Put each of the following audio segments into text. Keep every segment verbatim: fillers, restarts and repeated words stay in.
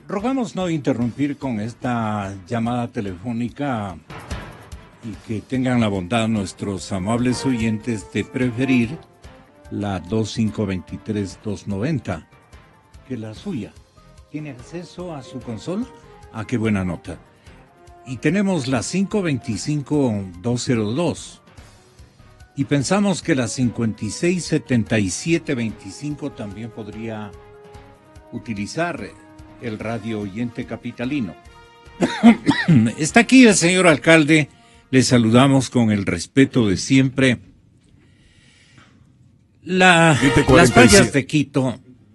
Rogamos no interrumpir con esta llamada telefónica y que tengan la bondad nuestros amables oyentes de preferir la dos cinco dos tres dos noventa que la suya. ¿Tiene acceso a su consola? Ah, qué buena nota. Y tenemos la cinco veinticinco dos cero dos. Y pensamos que la cincuenta y seis setenta y siete veinticinco también podría utilizar el radio oyente capitalino. Está aquí el señor alcalde, le saludamos con el respeto de siempre. La, las fallas de Quito,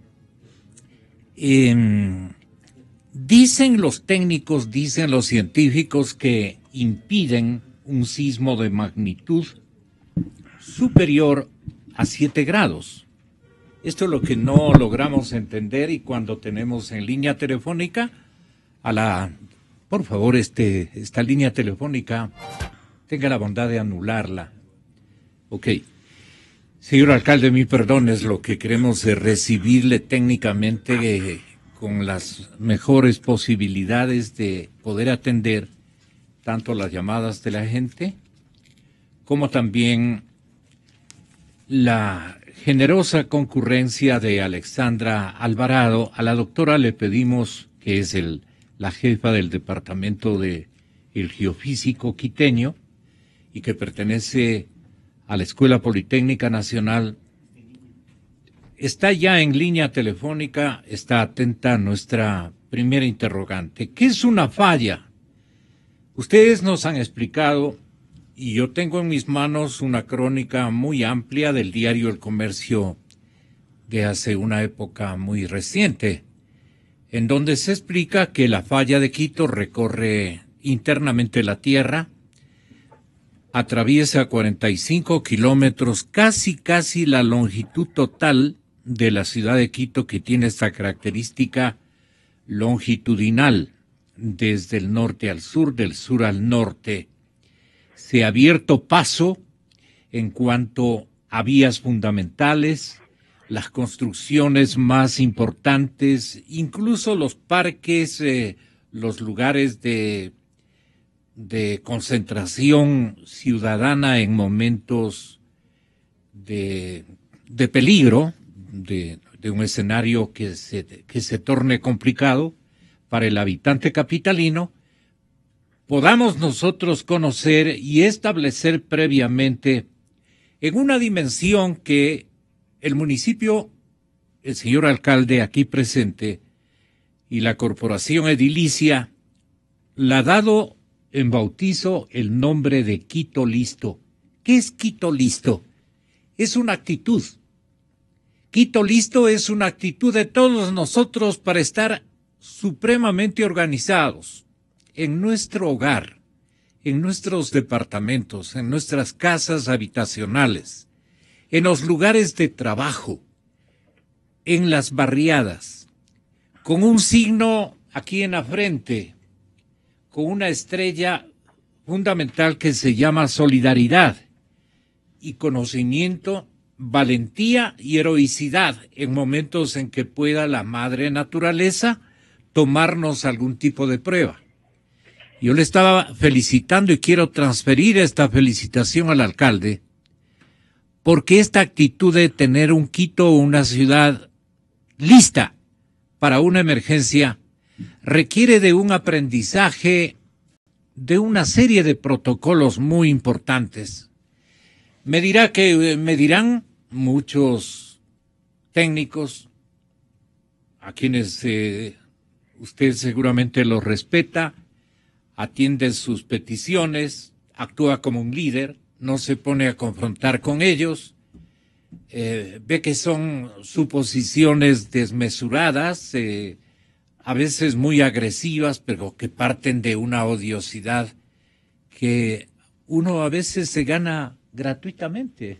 eh, dicen los técnicos, dicen los científicos que impiden un sismo de magnitud superior a siete grados. Esto es lo que no logramos entender y cuando tenemos en línea telefónica a la, por favor, este, esta línea telefónica, tenga la bondad de anularla. Ok. Señor alcalde, mi perdón, es lo que queremos es recibirle técnicamente eh, con las mejores posibilidades de poder atender tanto las llamadas de la gente como también la generosa concurrencia de Alexandra Alvarado. A la doctora le pedimos, que es el, la jefa del departamento de el Geofísico quiteño y que pertenece a la Escuela Politécnica Nacional, está ya en línea telefónica, está atenta a nuestra primera interrogante. ¿Qué es una falla? Ustedes nos han explicado, y yo tengo en mis manos una crónica muy amplia del diario El Comercio de hace una época muy reciente, en donde se explica que la falla de Quito recorre internamente la Tierra, atraviesa cuarenta y cinco kilómetros, casi casi la longitud total de la ciudad de Quito, que tiene esta característica longitudinal, desde el norte al sur, del sur al norte. Se ha abierto paso en cuanto a vías fundamentales, las construcciones más importantes, incluso los parques, eh, los lugares de, de concentración ciudadana en momentos de, de peligro, de, de un escenario que se, que se torne complicado para el habitante capitalino, podamos nosotros conocer y establecer previamente en una dimensión que el municipio, el señor alcalde aquí presente y la corporación edilicia la ha dado en bautizo el nombre de Quito Listo. ¿Qué es Quito Listo? Es una actitud. Quito Listo es una actitud de todos nosotros para estar supremamente organizados en nuestro hogar, en nuestros departamentos, en nuestras casas habitacionales, en los lugares de trabajo, en las barriadas, con un signo aquí en la frente, con una estrella fundamental que se llama solidaridad y conocimiento, valentía y heroicidad en momentos en que pueda la madre naturaleza tomarnos algún tipo de prueba. Yo le estaba felicitando y quiero transferir esta felicitación al alcalde porque esta actitud de tener un Quito, una ciudad lista para una emergencia, requiere de un aprendizaje de una serie de protocolos muy importantes. Me dirá que me dirán muchos técnicos a quienes eh, usted seguramente los respeta, atiende sus peticiones, actúa como un líder, no se pone a confrontar con ellos, eh, ve que son suposiciones desmesuradas, eh, a veces muy agresivas, pero que parten de una odiosidad que uno a veces se gana gratuitamente.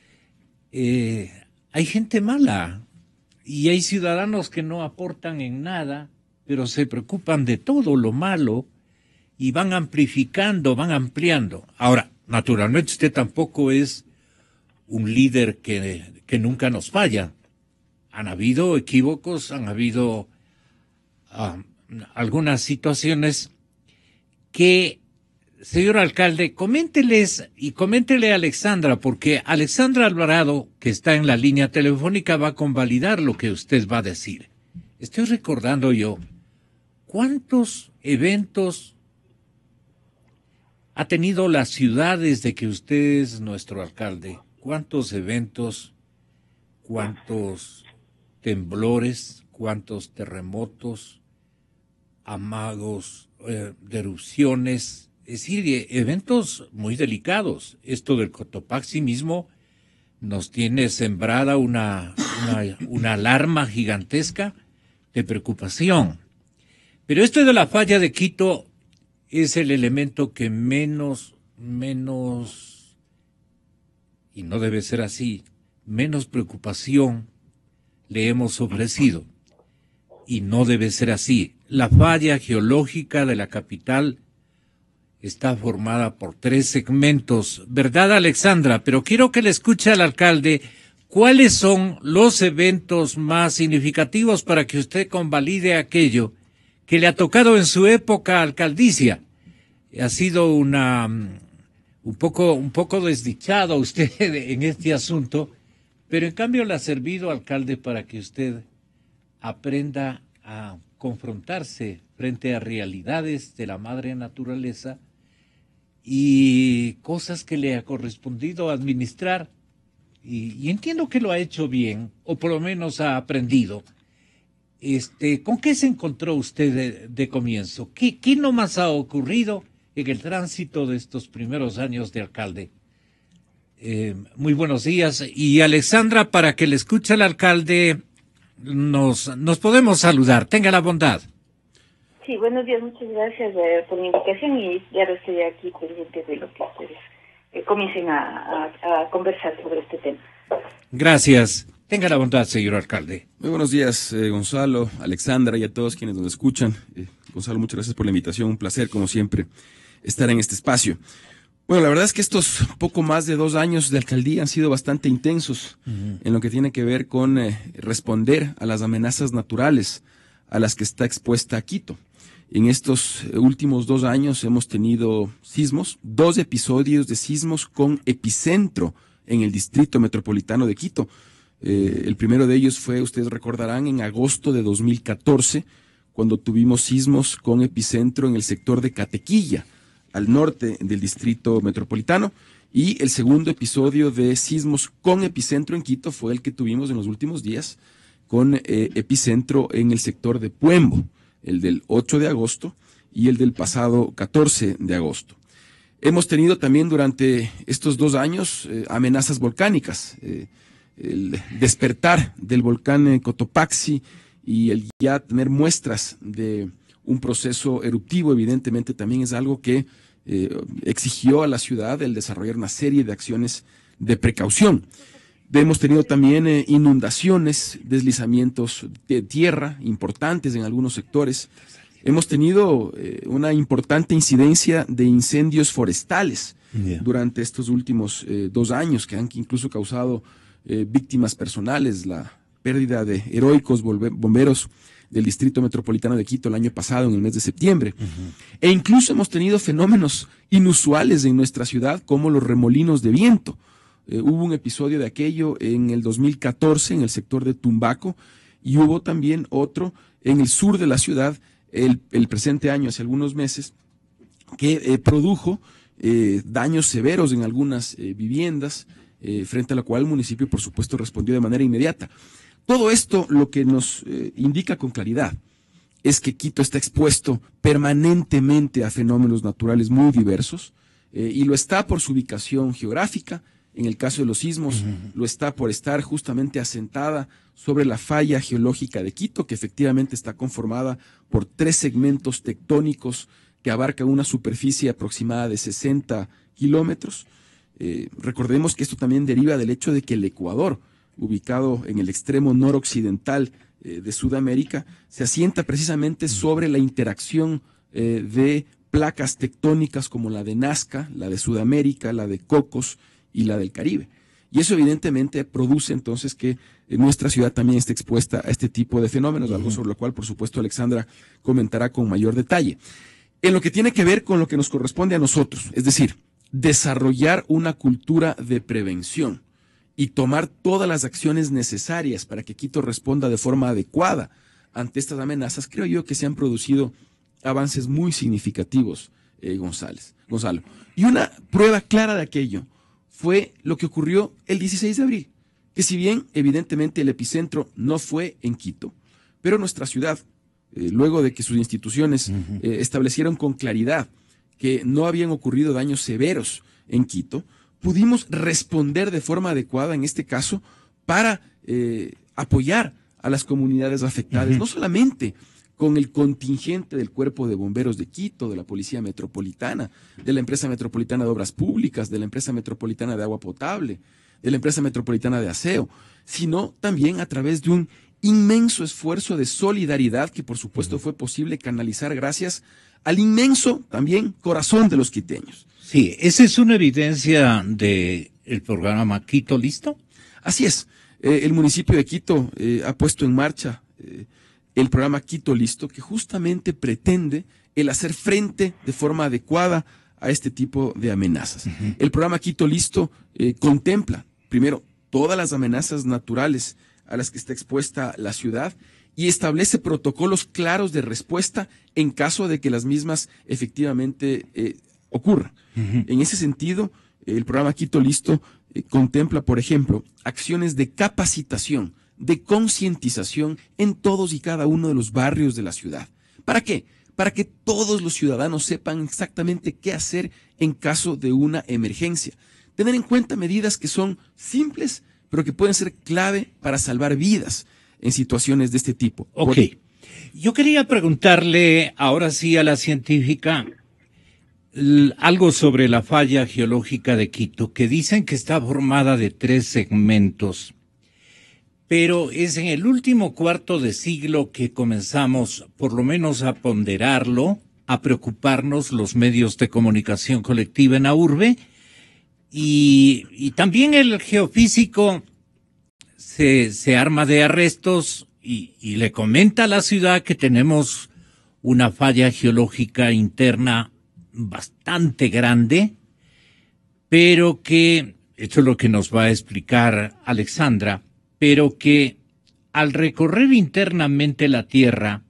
Eh, hay gente mala y hay ciudadanos que no aportan en nada, pero se preocupan de todo lo malo y van amplificando, van ampliando. Ahora, naturalmente usted tampoco es un líder que, que nunca nos falla. Han habido equívocos, han habido uh, algunas situaciones que, señor alcalde, coménteles y coméntele a Alexandra, porque Alexandra Alvarado, que está en la línea telefónica, va a convalidar lo que usted va a decir. Estoy recordando yo, ¿cuántos eventos ha tenido la ciudad desde que usted es nuestro alcalde? ¿Cuántos eventos, cuántos temblores, cuántos terremotos, amagos, eh, de erupciones? Es decir, eventos muy delicados. Esto del Cotopaxi mismo nos tiene sembrada una, una, una alarma gigantesca de preocupación. Pero esto de la falla de Quito es el elemento que menos, menos, y no debe ser así, menos preocupación le hemos ofrecido. Y no debe ser así. La falla geológica de la capital está formada por tres segmentos, ¿verdad, Alexandra? Pero quiero que le escuche al alcalde cuáles son los eventos más significativos para que usted convalide aquello que le ha tocado en su época alcaldicia. Ha sido una un poco, un poco desdichado usted en este asunto, pero en cambio le ha servido, alcalde, para que usted aprenda a confrontarse frente a realidades de la madre naturaleza y cosas que le ha correspondido administrar. Y, y entiendo que lo ha hecho bien, o por lo menos ha aprendido. Este, ¿con qué se encontró usted de, de comienzo? ¿Qué, qué nomás ha ocurrido en el tránsito de estos primeros años de alcalde? Eh, muy buenos días. Y Alexandra, para que le escuche al alcalde, nos, nos podemos saludar. Tenga la bondad. Sí, buenos días. Muchas gracias eh, por la invitación y ya estoy aquí pendiente de lo que ustedes eh, comiencen a, a, a conversar sobre este tema. Gracias. Tenga la bondad, señor alcalde. Muy buenos días, eh, Gonzalo, Alexandra y a todos quienes nos escuchan. Eh, Gonzalo, muchas gracias por la invitación. Un placer, como siempre, estar en este espacio. Bueno, la verdad es que estos poco más de dos años de alcaldía han sido bastante intensos uh-huh. en lo que tiene que ver con eh, responder a las amenazas naturales a las que está expuesta Quito. En estos últimos dos años hemos tenido sismos, dos episodios de sismos con epicentro en el distrito metropolitano de Quito. Eh, el primero de ellos fue, ustedes recordarán, en agosto de dos mil catorce, cuando tuvimos sismos con epicentro en el sector de Catequilla, al norte del distrito metropolitano, y el segundo episodio de sismos con epicentro en Quito fue el que tuvimos en los últimos días, con eh, epicentro en el sector de Puembo, el del ocho de agosto y el del pasado catorce de agosto. Hemos tenido también durante estos dos años eh, amenazas volcánicas, eh, el despertar del volcán Cotopaxi y el ya tener muestras de un proceso eruptivo, evidentemente también es algo que eh, exigió a la ciudad el desarrollar una serie de acciones de precaución. Hemos tenido también eh, inundaciones, deslizamientos de tierra importantes en algunos sectores. Hemos tenido eh, una importante incidencia de incendios forestales yeah. durante estos últimos eh, dos años que han incluso causado Eh, víctimas personales, la pérdida de heroicos bomberos del Distrito Metropolitano de Quito el año pasado, en el mes de septiembre. Uh-huh. E incluso hemos tenido fenómenos inusuales en nuestra ciudad, como los remolinos de viento. Eh, hubo un episodio de aquello en el dos mil catorce, en el sector de Tumbaco, y hubo también otro en el sur de la ciudad, el, el presente año, hace algunos meses, que eh, produjo eh, daños severos en algunas eh, viviendas, Eh, frente a la cual el municipio, por supuesto, respondió de manera inmediata. Todo esto lo que nos eh, indica con claridad es que Quito está expuesto permanentemente a fenómenos naturales muy diversos eh, y lo está por su ubicación geográfica. En el caso de los sismos, uh-huh. lo está por estar justamente asentada sobre la falla geológica de Quito, que efectivamente está conformada por tres segmentos tectónicos que abarcan una superficie aproximada de sesenta kilómetros. Eh, recordemos que esto también deriva del hecho de que el Ecuador, ubicado en el extremo noroccidental eh, de Sudamérica, se asienta precisamente sobre la interacción eh, de placas tectónicas como la de Nazca, la de Sudamérica, la de Cocos y la del Caribe. Y eso evidentemente produce entonces que eh, nuestra ciudad también esté expuesta a este tipo de fenómenos, algo sobre lo cual, por supuesto, Alexandra comentará con mayor detalle. En lo que tiene que ver con lo que nos corresponde a nosotros, es decir, desarrollar una cultura de prevención y tomar todas las acciones necesarias para que Quito responda de forma adecuada ante estas amenazas, creo yo que se han producido avances muy significativos, eh, González, Gonzalo. Y una prueba clara de aquello fue lo que ocurrió el dieciséis de abril, que si bien evidentemente el epicentro no fue en Quito, pero nuestra ciudad, eh, luego de que sus instituciones uh-huh. eh, establecieron con claridad que no habían ocurrido daños severos en Quito, pudimos responder de forma adecuada en este caso para eh, apoyar a las comunidades afectadas, uh-huh. no solamente con el contingente del Cuerpo de Bomberos de Quito, de la Policía Metropolitana, de la Empresa Metropolitana de Obras Públicas, de la Empresa Metropolitana de Agua Potable, de la Empresa Metropolitana de Aseo, sino también a través de un inmenso esfuerzo de solidaridad que por supuesto uh-huh. fue posible canalizar gracias al inmenso también corazón de los quiteños. Sí, esa es una evidencia del programa Quito Listo. Así es, eh, el municipio de Quito eh, ha puesto en marcha eh, el programa Quito Listo, que justamente pretende el hacer frente de forma adecuada a este tipo de amenazas. Uh-huh. El programa Quito Listo eh, contempla, primero, todas las amenazas naturales a las que está expuesta la ciudad y establece protocolos claros de respuesta en caso de que las mismas efectivamente eh, ocurran. Uh-huh. En ese sentido, el programa Quito Listo eh, contempla, por ejemplo, acciones de capacitación, de concientización en todos y cada uno de los barrios de la ciudad. ¿Para qué? Para que todos los ciudadanos sepan exactamente qué hacer en caso de una emergencia. Tener en cuenta medidas que son simples, pero que pueden ser clave para salvar vidas en situaciones de este tipo. Ok. Por... Yo quería preguntarle ahora sí a la científica algo sobre la falla geológica de Quito, que dicen que está formada de tres segmentos. Pero es en el último cuarto de siglo que comenzamos, por lo menos, a ponderarlo, a preocuparnos los medios de comunicación colectiva en la urbe, y, y también el geofísico se, se arma de arrestos y, y le comenta a la ciudad que tenemos una falla geológica interna bastante grande, pero que, esto es lo que nos va a explicar Alexandra, pero que al recorrer internamente la Tierra,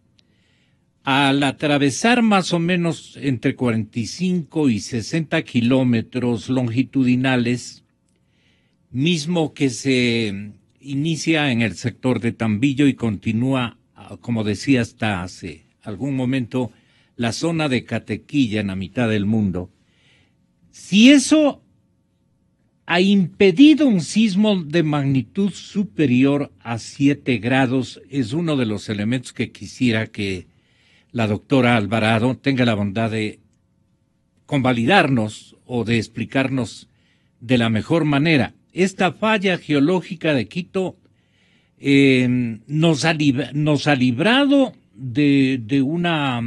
al atravesar más o menos entre cuarenta y cinco y sesenta kilómetros longitudinales, mismo que se inicia en el sector de Tambillo y continúa, como decía, hasta hace algún momento, la zona de Catequilla en la mitad del mundo. Si eso ha impedido un sismo de magnitud superior a siete grados, es uno de los elementos que quisiera que la doctora Alvarado tenga la bondad de convalidarnos o de explicarnos de la mejor manera. Esta falla geológica de Quito eh, nos, ha lib- nos ha librado de, de, una,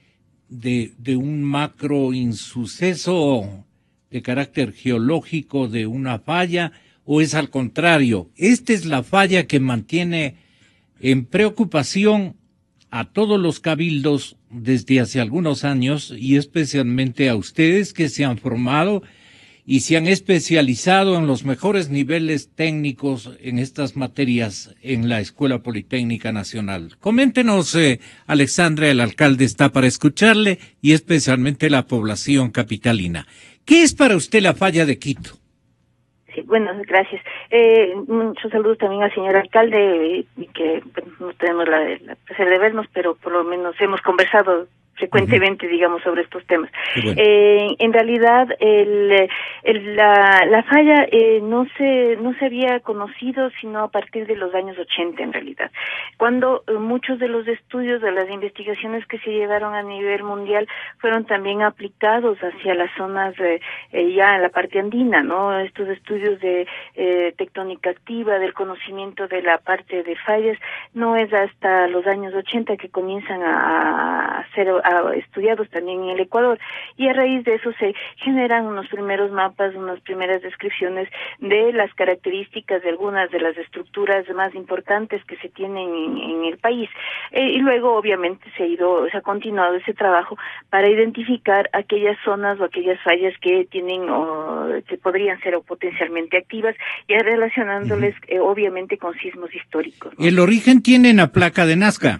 de, de un macro insuceso de carácter geológico, de una falla, o es al contrario. Esta es la falla que mantiene en preocupación a todos los cabildos desde hace algunos años, y especialmente a ustedes que se han formado y se han especializado en los mejores niveles técnicos en estas materias en la Escuela Politécnica Nacional. Coméntenos, eh, Alexandra, el alcalde está para escucharle, y especialmente la población capitalina. ¿Qué es para usted la falla de Quito? Sí, bueno, gracias. Eh, muchos saludos también al señor alcalde, y que bueno, no tenemos la, la placer de vernos, pero por lo menos hemos conversado frecuentemente, uh-huh. digamos, sobre estos temas. Bueno. Eh, en realidad, el, el, la, la falla eh, no se no se había conocido sino a partir de los años ochenta, en realidad, cuando eh, muchos de los estudios, de las investigaciones que se llevaron a nivel mundial fueron también aplicados hacia las zonas eh, eh, ya en la parte andina, ¿no? Estos estudios de eh, tectónica activa, del conocimiento de la parte de fallas, no es hasta los años ochenta que comienzan a, a hacer a, estudiados también en el Ecuador, y a raíz de eso se generan unos primeros mapas, unas primeras descripciones de las características de algunas de las estructuras más importantes que se tienen en, en el país. Eh, y luego, obviamente, se ha ido, se ha continuado ese trabajo para identificar aquellas zonas o aquellas fallas que tienen o que podrían ser o potencialmente activas, y relacionándoles, uh-huh. eh, obviamente, con sismos históricos, ¿no? ¿El origen tiene la placa de Nazca?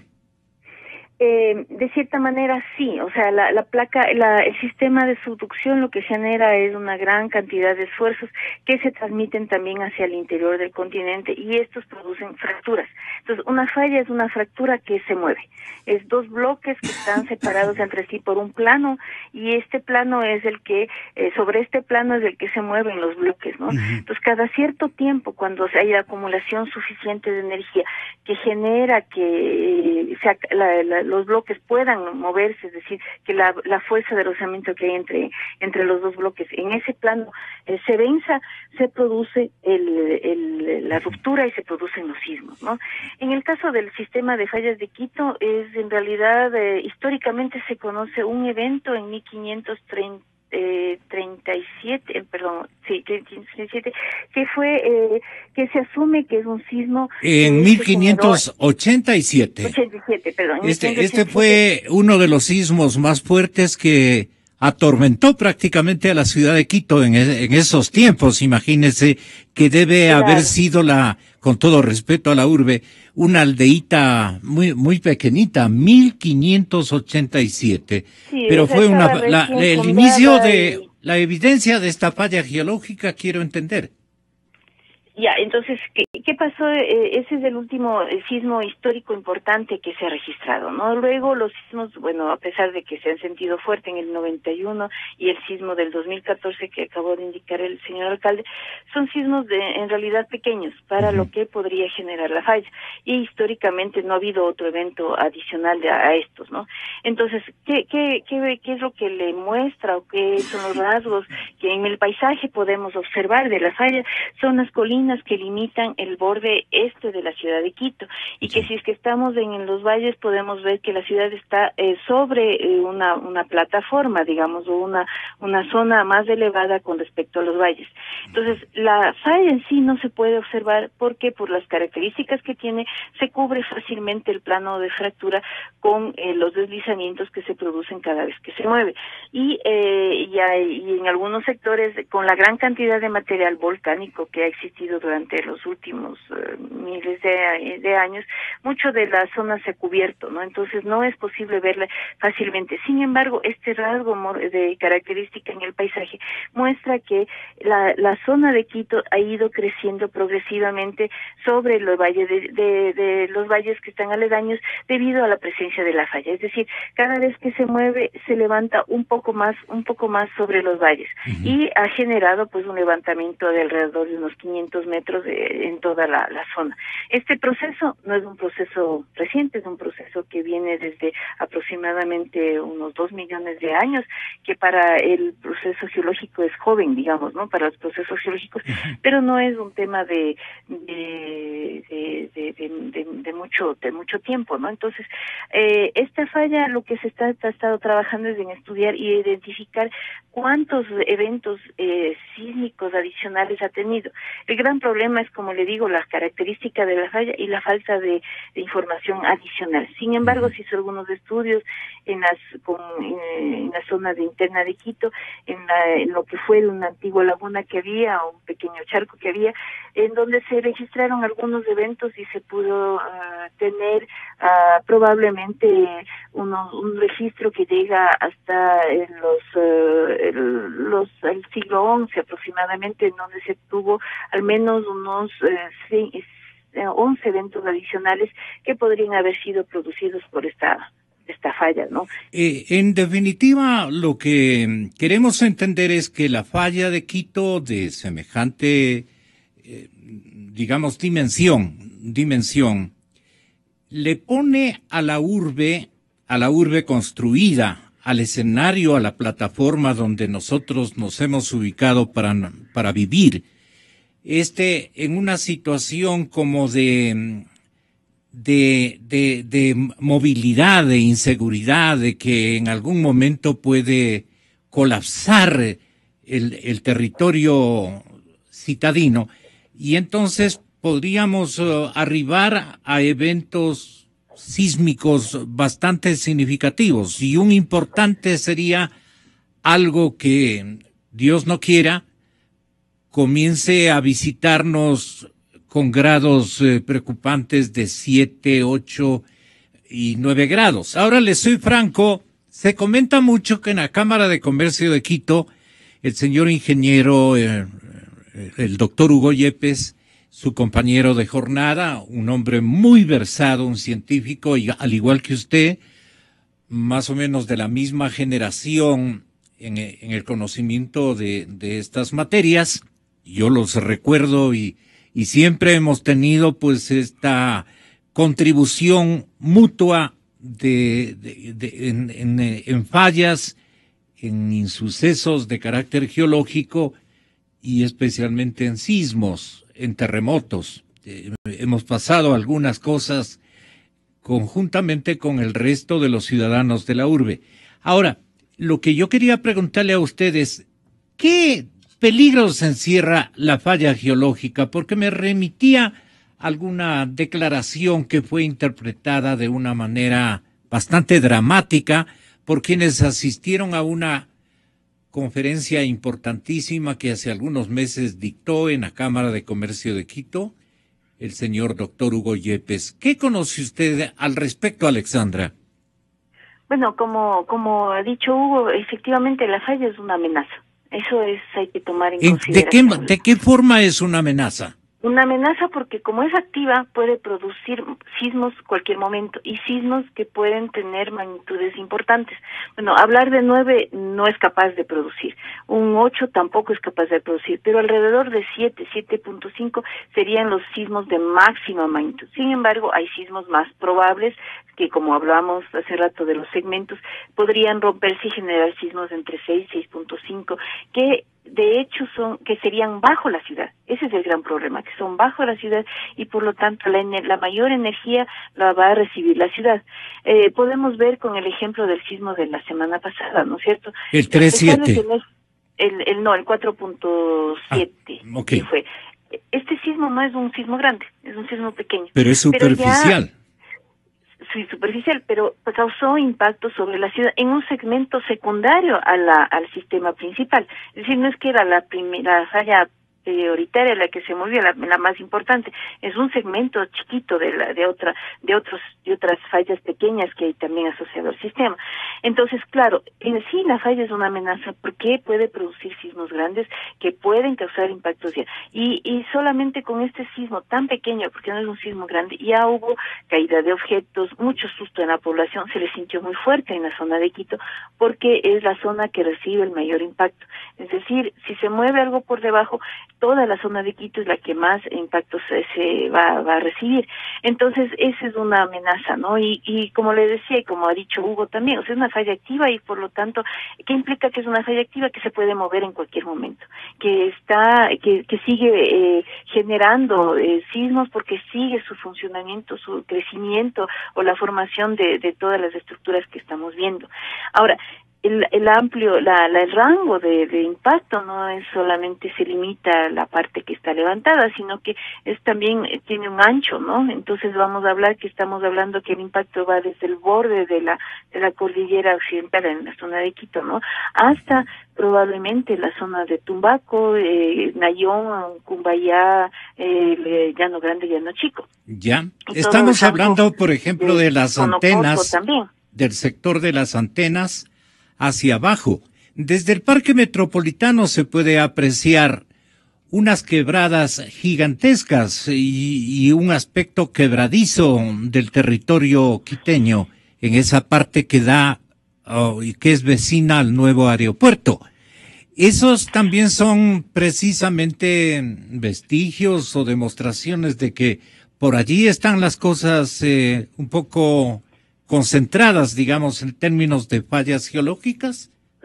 Eh, de cierta manera sí, o sea, la, la placa, la, el sistema de subducción lo que genera es una gran cantidad de esfuerzos que se transmiten también hacia el interior del continente, y estos producen fracturas. Entonces, una falla es una fractura que se mueve. Es dos bloques que están separados entre sí por un plano, y este plano es el que, eh, sobre este plano es el que se mueven los bloques, ¿no? Uh-huh. Entonces, cada cierto tiempo, cuando hay acumulación suficiente de energía que genera que eh, se, la, la, los bloques puedan moverse, es decir, que la, la fuerza de rozamiento que hay entre entre los dos bloques en ese plano eh, se venza, se produce el, el, la ruptura y se producen los sismos, ¿no? En el caso del sistema de fallas de Quito, es en realidad, eh, históricamente se conoce un evento en mil quinientos treinta, Eh, treinta y siete, eh, perdón, sí, treinta y siete, que fue, eh, que se asume que es un sismo. En mil quinientos ochenta y siete. ochenta y siete, perdón. Este, este fue uno de los sismos más fuertes que atormentó prácticamente a la ciudad de Quito en, en esos tiempos. Imagínense que debe claro. haber sido la, con todo respeto a la urbe, una aldeíta muy muy pequeñita, mil quinientos ochenta y siete. Sí, pero fue una la, la, el inicio de y... la evidencia de esta falla geológica, quiero entender. Ya, entonces, ¿qué, qué pasó? Eh, ese es el último eh, sismo histórico importante que se ha registrado, ¿no? Luego los sismos, bueno, a pesar de que se han sentido fuerte en el noventa y uno y el sismo del dos mil catorce que acabó de indicar el señor alcalde, son sismos de, en realidad pequeños para uh-huh. lo que podría generar la falla. Y históricamente no ha habido otro evento adicional de, a estos, ¿no? Entonces, ¿qué, qué, qué, qué es lo que le muestra o qué son los rasgos que en el paisaje podemos observar de la falla? Son las colinas que limitan el borde este de la ciudad de Quito, y que si es que estamos en, en los valles podemos ver que la ciudad está eh, sobre eh, una una plataforma, digamos, o una una zona más elevada con respecto a los valles. Entonces, la falla en sí no se puede observar porque por las características que tiene se cubre fácilmente el plano de fractura con eh, los deslizamientos que se producen cada vez que se mueve. Y, eh, y, hay, y en algunos sectores, con la gran cantidad de material volcánico que ha existido durante los últimos uh, miles de, de años, mucho de la zona se ha cubierto, ¿no? Entonces no es posible verla fácilmente. Sin embargo, este rasgo de característica en el paisaje muestra que la, la zona de Quito ha ido creciendo progresivamente sobre los valles de, de, de los valles que están aledaños debido a la presencia de la falla. Es decir, cada vez que se mueve se levanta un poco más, un poco más sobre los valles, uh-huh. y ha generado pues un levantamiento de alrededor de unos quinientos metros de, en toda la, la zona. Este proceso no es un proceso reciente, es un proceso que viene desde aproximadamente unos dos millones de años, que para el proceso geológico es joven, digamos, ¿no? Para los procesos geológicos, uh-huh. pero no es un tema de de, de, de, de, de, de mucho de mucho tiempo, ¿no? Entonces, eh, esta falla lo que se está ha estado trabajando es en estudiar y identificar cuántos eventos eh, sísmicos adicionales ha tenido. El gran problema es, como le digo, las características de la falla y la falta de, de información adicional. Sin embargo, se hizo algunos estudios en las con, en, en la zona de interna de Quito, en, la, en lo que fue una antigua laguna que había, o un pequeño charco que había, en donde se registraron algunos eventos y se pudo uh, tener uh, probablemente uno, un registro que llega hasta en los, uh, el, los el siglo once aproximadamente, en donde se tuvo al menos unos eh, once eventos adicionales que podrían haber sido producidos por esta esta falla, ¿no? Eh, en definitiva, lo que queremos entender es que la falla de Quito, de semejante, eh, digamos, dimensión, dimensión, le pone a la urbe, a la urbe construida, al escenario, a la plataforma donde nosotros nos hemos ubicado para, para vivir, este, en una situación como de, de, de, de movilidad, de inseguridad, de que en algún momento puede colapsar el, el territorio citadino, y entonces podríamos uh, arribar a eventos sísmicos bastante significativos, y un importante sería algo que, Dios no quiera, comience a visitarnos con grados eh, preocupantes de siete, ocho y nueve grados. Ahora les soy franco, se comenta mucho que en la Cámara de Comercio de Quito, el señor ingeniero, eh, el doctor Hugo Yepes, su compañero de jornada, un hombre muy versado, un científico, y al igual que usted, más o menos de la misma generación en, en el conocimiento de, de estas materias, yo los recuerdo y, y siempre hemos tenido pues esta contribución mutua de, de, de en, en, en fallas, en insucesos de carácter geológico y especialmente en sismos, en terremotos. Eh, hemos pasado algunas cosas conjuntamente con el resto de los ciudadanos de la urbe. Ahora, lo que yo quería preguntarle a ustedes, ¿qué peligros encierra la falla geológica? Porque me remitía alguna declaración que fue interpretada de una manera bastante dramática por quienes asistieron a una conferencia importantísima que hace algunos meses dictó en la Cámara de Comercio de Quito el señor doctor Hugo Yepes. ¿Qué conoce usted al respecto, Alexandra? Bueno, como como ha dicho Hugo, efectivamente la falla es una amenaza. Eso es hay que tomar en, en consideración. ¿De qué, ¿De qué forma es una amenaza? Una amenaza porque como es activa puede producir sismos cualquier momento y sismos que pueden tener magnitudes importantes. Bueno, hablar de nueve no es capaz de producir, un ocho tampoco es capaz de producir, pero alrededor de siete, siete punto cinco serían los sismos de máxima magnitud. Sin embargo, hay sismos más probables que, como hablamos hace rato de los segmentos, podrían romperse y generar sismos entre seis, seis punto cinco, que de hecho son que serían bajo la ciudad. Ese es el gran problema, que son bajo la ciudad y por lo tanto la, la mayor energía la va a recibir la ciudad. Eh, podemos ver con el ejemplo del sismo de la semana pasada, ¿no es cierto? El tres siete. El, el, no, el cuatro punto siete. Ah, okay. Fue. Este sismo no es un sismo grande, es un sismo pequeño. Pero es superficial. Pero ya, sí, superficial, pero causó impacto sobre la ciudad en un segmento secundario a la, al sistema principal. Es decir, no es que era la primera falla prioritaria la que se movió, la, la más importante, es un segmento chiquito de la de otra de otros de otras fallas pequeñas que hay también asociado al sistema. Entonces, claro, en sí la falla es una amenaza porque puede producir sismos grandes que pueden causar impactos ya. Y y solamente con este sismo tan pequeño, porque no es un sismo grande, ya hubo caída de objetos, mucho susto en la población, se le sintió muy fuerte en la zona de Quito porque es la zona que recibe el mayor impacto. Es decir, si se mueve algo por debajo, toda la zona de Quito es la que más impactos se, se va, va a recibir. Entonces, esa es una amenaza, ¿no? Y, y como le decía, y como ha dicho Hugo también, o sea, es una falla activa y por lo tanto, ¿qué implica que es una falla activa? Que se puede mover en cualquier momento, que está, que, que sigue eh, generando eh, sismos porque sigue su funcionamiento, su crecimiento o la formación de, de todas las estructuras que estamos viendo. Ahora, El, el amplio, la, la, el rango de, de impacto no es solamente se limita a la parte que está levantada, sino que es también eh, tiene un ancho, ¿no? Entonces vamos a hablar que estamos hablando que el impacto va desde el borde de la de la cordillera occidental en la zona de Quito, ¿no? Hasta probablemente la zona de Tumbaco, eh, Nayón, Cumbayá, eh, Llano Grande, Llano Chico. Ya, estamos hablando, por ejemplo, de, de las antenas, también. Del sector de las antenas hacia abajo. Desde el Parque Metropolitano se puede apreciar unas quebradas gigantescas y, y un aspecto quebradizo del territorio quiteño en esa parte que da oh, y que es vecina al nuevo aeropuerto. Esos también son precisamente vestigios o demostraciones de que por allí están las cosas eh, un poco concentradas, digamos, en términos de fallas geológicas.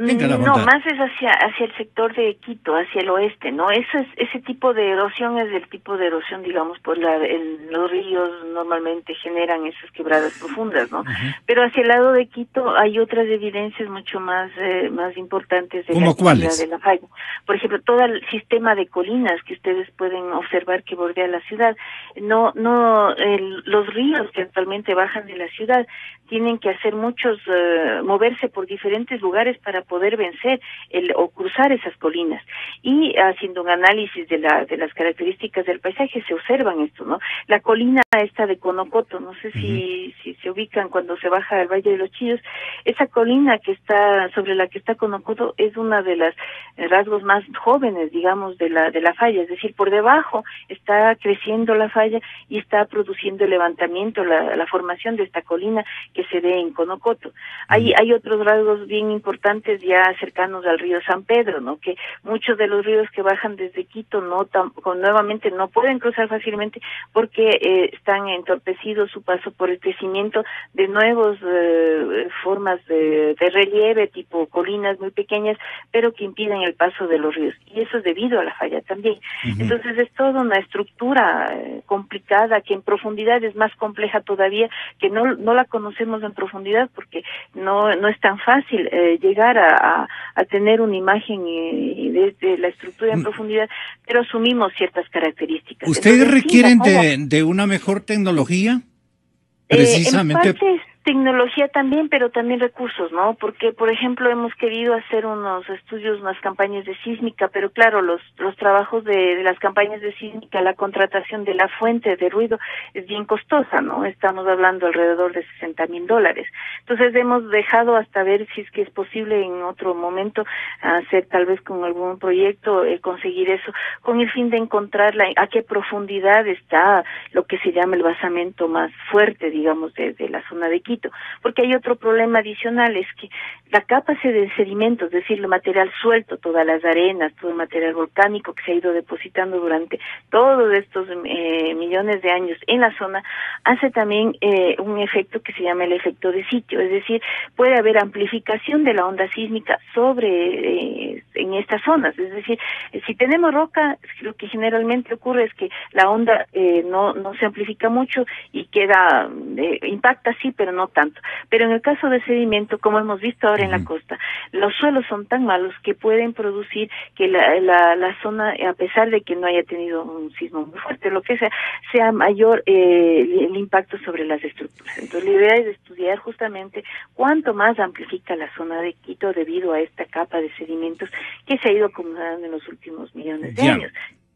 Venga, la no, bondad. más es hacia hacia el sector de Quito, hacia el oeste, ¿no? Eso es, ese tipo de erosión es el tipo de erosión, digamos, por la, el, los ríos normalmente generan esas quebradas profundas, ¿no? Uh-huh. Pero hacia el lado de Quito hay otras evidencias mucho más eh, más importantes de la actividad de la falla. Por ejemplo, todo el sistema de colinas que ustedes pueden observar que bordea la ciudad, no no el, los ríos que actualmente bajan de la ciudad tienen que hacer muchos, uh, moverse por diferentes lugares para poder vencer el, o cruzar esas colinas. Y haciendo un análisis de, la, de las características del paisaje se observan esto, ¿no? La colina esta de Conocoto, no sé si, uh-huh. si se ubican cuando se baja al Valle de los Chillos, esa colina que está, sobre la que está Conocoto es una de las rasgos más jóvenes, digamos, de la, de la falla, es decir, por debajo está creciendo la falla y está produciendo el levantamiento, la, la formación de esta colina que se ve en Conocoto. Hay, hay otros rasgos bien importantes ya cercanos al río San Pedro, ¿no? Que muchos de los ríos que bajan desde Quito no tam, nuevamente no pueden cruzar fácilmente porque eh, están entorpecidos su paso por el crecimiento de nuevas eh, formas de, de relieve, tipo colinas muy pequeñas, pero que impiden el paso de los ríos. Y eso es debido a la falla también. Uh-huh. Entonces es toda una estructura eh, complicada que en profundidad es más compleja todavía, que no, no la conocemos en profundidad porque no no es tan fácil eh, llegar a, a, a tener una imagen eh, de, de la estructura en mm. profundidad, pero asumimos ciertas características. ¿Ustedes Entonces, requieren sí, de, de una mejor tecnología? Precisamente. Eh, en parte tecnología también, pero también recursos, ¿no? Porque, por ejemplo, hemos querido hacer unos estudios, unas campañas de sísmica, pero claro, los los trabajos de, de las campañas de sísmica, la contratación de la fuente de ruido es bien costosa, ¿no? Estamos hablando alrededor de sesenta mil dólares. Entonces hemos dejado hasta ver si es que es posible en otro momento hacer tal vez con algún proyecto eh, conseguir eso, con el fin de encontrar la, a qué profundidad está lo que se llama el basamento más fuerte, digamos, de, de la zona de Quito. Porque hay otro problema adicional, es que la capa de sedimentos, es decir, el material suelto, todas las arenas, todo el material volcánico que se ha ido depositando durante todos estos eh, millones de años en la zona, hace también eh, un efecto que se llama el efecto de sitio, es decir, puede haber amplificación de la onda sísmica sobre eh, en estas zonas, es decir, si tenemos roca, lo que generalmente ocurre es que la onda eh, no no se amplifica mucho y queda, eh, impacta sí, pero no tanto. Pero en el caso de sedimento, como hemos visto ahora en la costa, los suelos son tan malos que pueden producir que la, la, la zona, a pesar de que no haya tenido un sismo muy fuerte, lo que sea, sea mayor eh, el impacto sobre las estructuras. Entonces la idea es estudiar justamente cuánto más amplifica la zona de Quito debido a esta capa de sedimentos que se ha ido acumulando en los últimos millones de ya. años.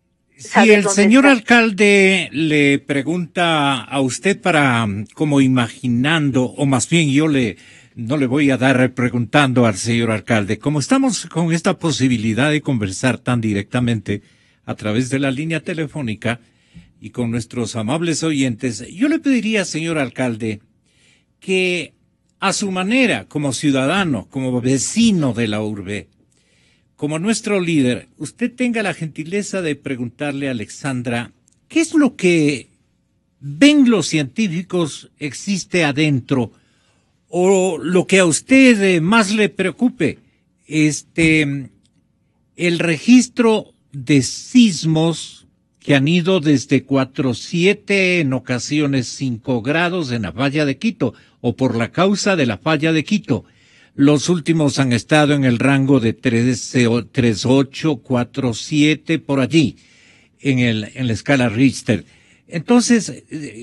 Si el señor está? alcalde le pregunta a usted para, como imaginando, o más bien yo le, no le voy a dar preguntando al señor alcalde, como estamos con esta posibilidad de conversar tan directamente a través de la línea telefónica y con nuestros amables oyentes, yo le pediría, señor alcalde, que a su manera, como ciudadano, como vecino de la urbe, como nuestro líder, usted tenga la gentileza de preguntarle a Alexandra, ¿qué es lo que ven los científicos existe adentro? O lo que a usted más le preocupe, este, el registro de sismos que han ido desde cuatro, siete, en ocasiones cinco grados en la falla de Quito, o por la causa de la falla de Quito. Los últimos han estado en el rango de tres, ocho, cuatro, siete, por allí, en el, en la escala Richter. Entonces,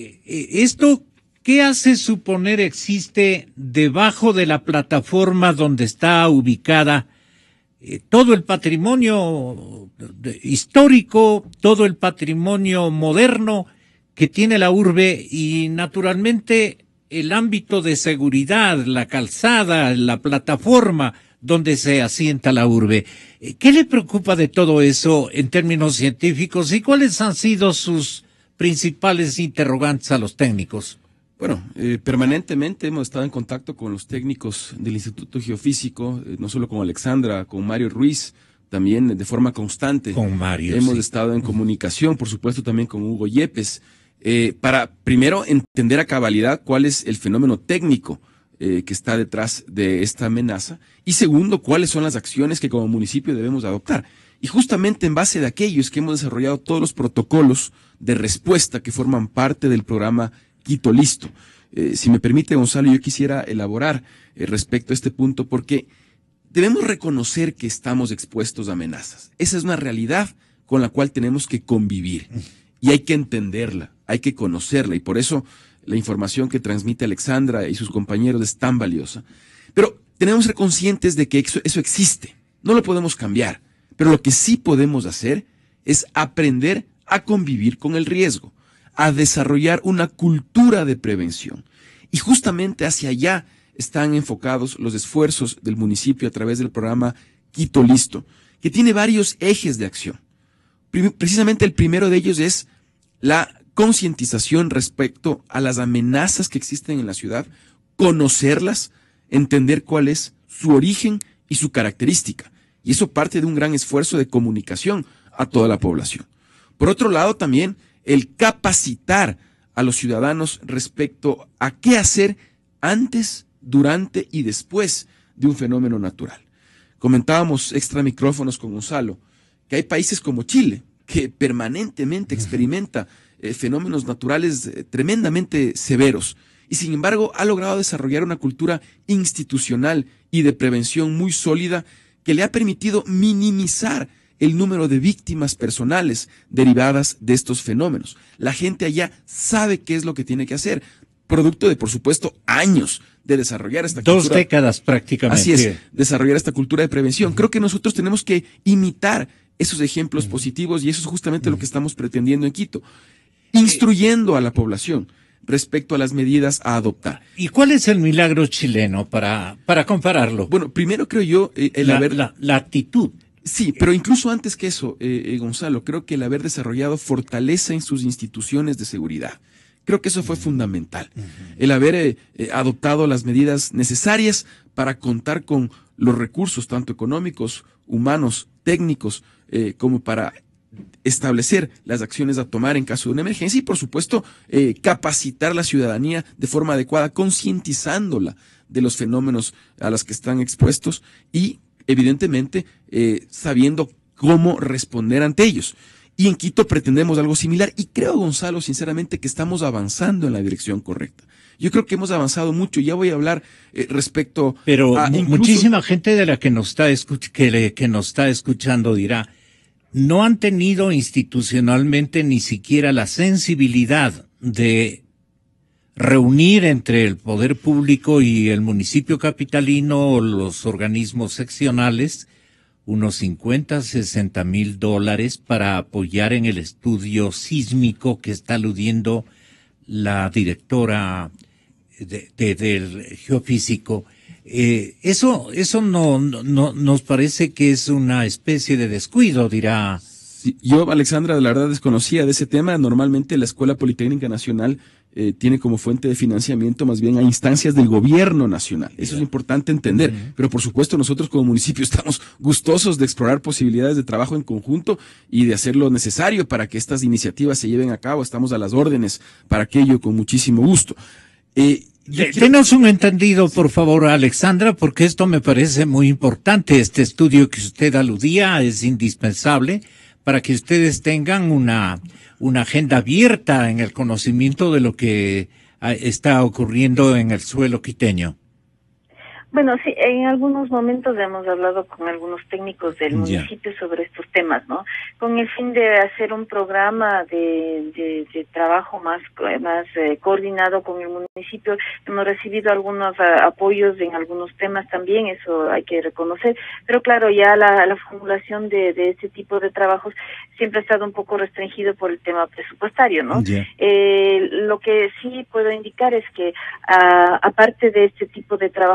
¿esto qué hace suponer existe debajo de la plataforma donde está ubicada eh, todo el patrimonio histórico, todo el patrimonio moderno que tiene la urbe y naturalmente el ámbito de seguridad, la calzada, la plataforma donde se asienta la urbe? ¿Qué le preocupa de todo eso en términos científicos y cuáles han sido sus principales interrogantes a los técnicos? Bueno, eh, permanentemente hemos estado en contacto con los técnicos del Instituto Geofísico, eh, no solo con Alexandra, con Mario Ruiz, también de forma constante. Con Mario, Hemos sí. estado en comunicación, por supuesto, también con Hugo Yepes, eh, para primero entender a cabalidad cuál es el fenómeno técnico eh, que está detrás de esta amenaza, y segundo, cuáles son las acciones que como municipio debemos adoptar. Y justamente en base de aquello es que hemos desarrollado todos los protocolos de respuesta que forman parte del programa Quito Listo. Eh, si me permite, Gonzalo, yo quisiera elaborar eh, respecto a este punto, porque debemos reconocer que estamos expuestos a amenazas. Esa es una realidad con la cual tenemos que convivir y hay que entenderla, hay que conocerla, y por eso la información que transmite Alexandra y sus compañeros es tan valiosa. Pero tenemos que ser conscientes de que eso, eso existe, no lo podemos cambiar, pero lo que sí podemos hacer es aprender a convivir con el riesgo, a desarrollar una cultura de prevención. Y justamente hacia allá están enfocados los esfuerzos del municipio a través del programa Quito Listo, que tiene varios ejes de acción. Precisamente el primero de ellos es la concientización respecto a las amenazas que existen en la ciudad, conocerlas, entender cuál es su origen y su característica. Y eso parte de un gran esfuerzo de comunicación a toda la población. Por otro lado, también el capacitar a los ciudadanos respecto a qué hacer antes, durante y después de un fenómeno natural. Comentábamos extra micrófonos con Gonzalo que hay países como Chile que permanentemente experimenta eh, fenómenos naturales eh, tremendamente severos y sin embargo ha logrado desarrollar una cultura institucional y de prevención muy sólida que le ha permitido minimizar el número de víctimas personales derivadas de estos fenómenos. La gente allá sabe qué es lo que tiene que hacer, producto de, por supuesto, años de desarrollar esta Dos cultura. Dos décadas prácticamente. Así es, desarrollar esta cultura de prevención. Uh-huh. Creo que nosotros tenemos que imitar esos ejemplos uh-huh. positivos y eso es justamente uh-huh. lo que estamos pretendiendo en Quito, instruyendo a la población respecto a las medidas a adoptar. ¿Y cuál es el milagro chileno para, para compararlo? Bueno, primero creo yo eh, el la, haber... La, la actitud. Sí, pero incluso antes que eso, eh, eh, Gonzalo, creo que el haber desarrollado fortaleza en sus instituciones de seguridad. Creo que eso fue fundamental. Uh-huh. El haber eh, eh, adoptado las medidas necesarias para contar con los recursos, tanto económicos, humanos, técnicos, eh, como para establecer las acciones a tomar en caso de una emergencia y, por supuesto, eh, capacitar a la ciudadanía de forma adecuada, concientizándola de los fenómenos a los que están expuestos y, evidentemente, eh, sabiendo cómo responder ante ellos. Y en Quito pretendemos algo similar y creo, Gonzalo, sinceramente, que estamos avanzando en la dirección correcta. Yo creo que hemos avanzado mucho. Ya voy a hablar eh, respecto Pero a... Pero muchísima gente de la que nos está escuch- que, le, que nos está escuchando dirá, no han tenido institucionalmente ni siquiera la sensibilidad de reunir entre el poder público y el municipio capitalino o los organismos seccionales unos cincuenta, sesenta mil dólares para apoyar en el estudio sísmico que está aludiendo la directora de, de, del geofísico. Eh, eso, eso no, no, nos parece que es una especie de descuido, dirá. Sí, yo, Alexandra, la verdad desconocía de ese tema. Normalmente la Escuela Politécnica Nacional eh, tiene como fuente de financiamiento más bien a instancias del gobierno nacional. Eso yeah. es importante entender. Uh-huh. Pero por supuesto nosotros como municipio estamos gustosos de explorar posibilidades de trabajo en conjunto y de hacer lo necesario para que estas iniciativas se lleven a cabo. Estamos a las órdenes para aquello con muchísimo gusto. Eh, De, denos un entendido, por favor, Alexandra, porque esto me parece muy importante. Este estudio que usted aludía es indispensable para que ustedes tengan una, una agenda abierta en el conocimiento de lo que está ocurriendo en el suelo quiteño. Bueno, sí, en algunos momentos hemos hablado con algunos técnicos del municipio yeah. sobre estos temas, ¿no? Con el fin de hacer un programa de, de, de trabajo más, más eh, coordinado con el municipio. Hemos recibido algunos a, apoyos en algunos temas también, eso hay que reconocer. Pero claro, ya la, la formulación de, de este tipo de trabajos siempre ha estado un poco restringido por el tema presupuestario, ¿no? Yeah. Eh, lo que sí puedo indicar es que, a, aparte de este tipo de trabajo que está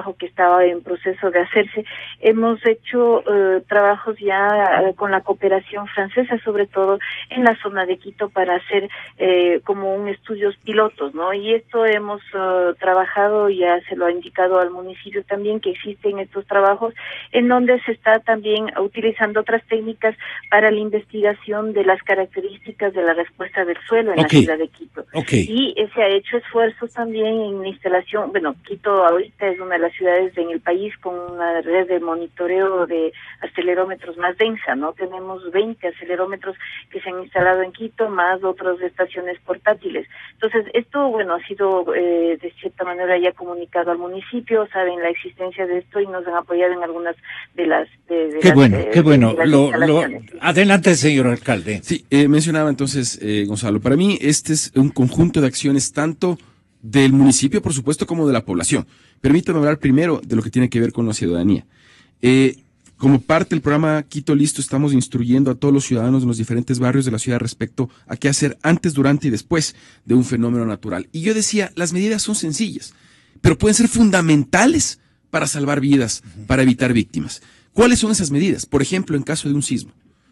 está en proceso de hacerse. Hemos hecho eh, trabajos ya eh, con la cooperación francesa, sobre todo en la zona de Quito, para hacer eh, como un estudios pilotos, ¿no? Y esto hemos uh, trabajado, ya se lo ha indicado al municipio también, que existen estos trabajos en donde se está también utilizando otras técnicas para la investigación de las características de la respuesta del suelo en okay. la ciudad de Quito. Okay. Y eh, se ha hecho esfuerzos también en la instalación, bueno, Quito ahorita es una de las ciudades en el país con una red de monitoreo de acelerómetros más densa, ¿no? Tenemos veinte acelerómetros que se han instalado en Quito, más otras estaciones portátiles. Entonces, esto, bueno, ha sido eh, de cierta manera ya comunicado al municipio, saben la existencia de esto y nos han apoyado en algunas de las... De, de qué las, bueno, eh, qué bueno. Lo, lo, sí. Adelante, señor alcalde. Sí, eh, mencionaba entonces, eh, Gonzalo, para mí este es un conjunto de acciones tanto del municipio, por supuesto, como de la población. Permítame hablar primero de lo que tiene que ver con la ciudadanía. Eh, Como parte del programa Quito Listo, estamos instruyendo a todos los ciudadanos de los diferentes barrios de la ciudad respecto a qué hacer antes, durante y después de un fenómeno natural. Y yo decía, las medidas son sencillas, pero pueden ser fundamentales para salvar vidas, para evitar víctimas. ¿Cuáles son esas medidas? Por ejemplo, en caso de un sismo.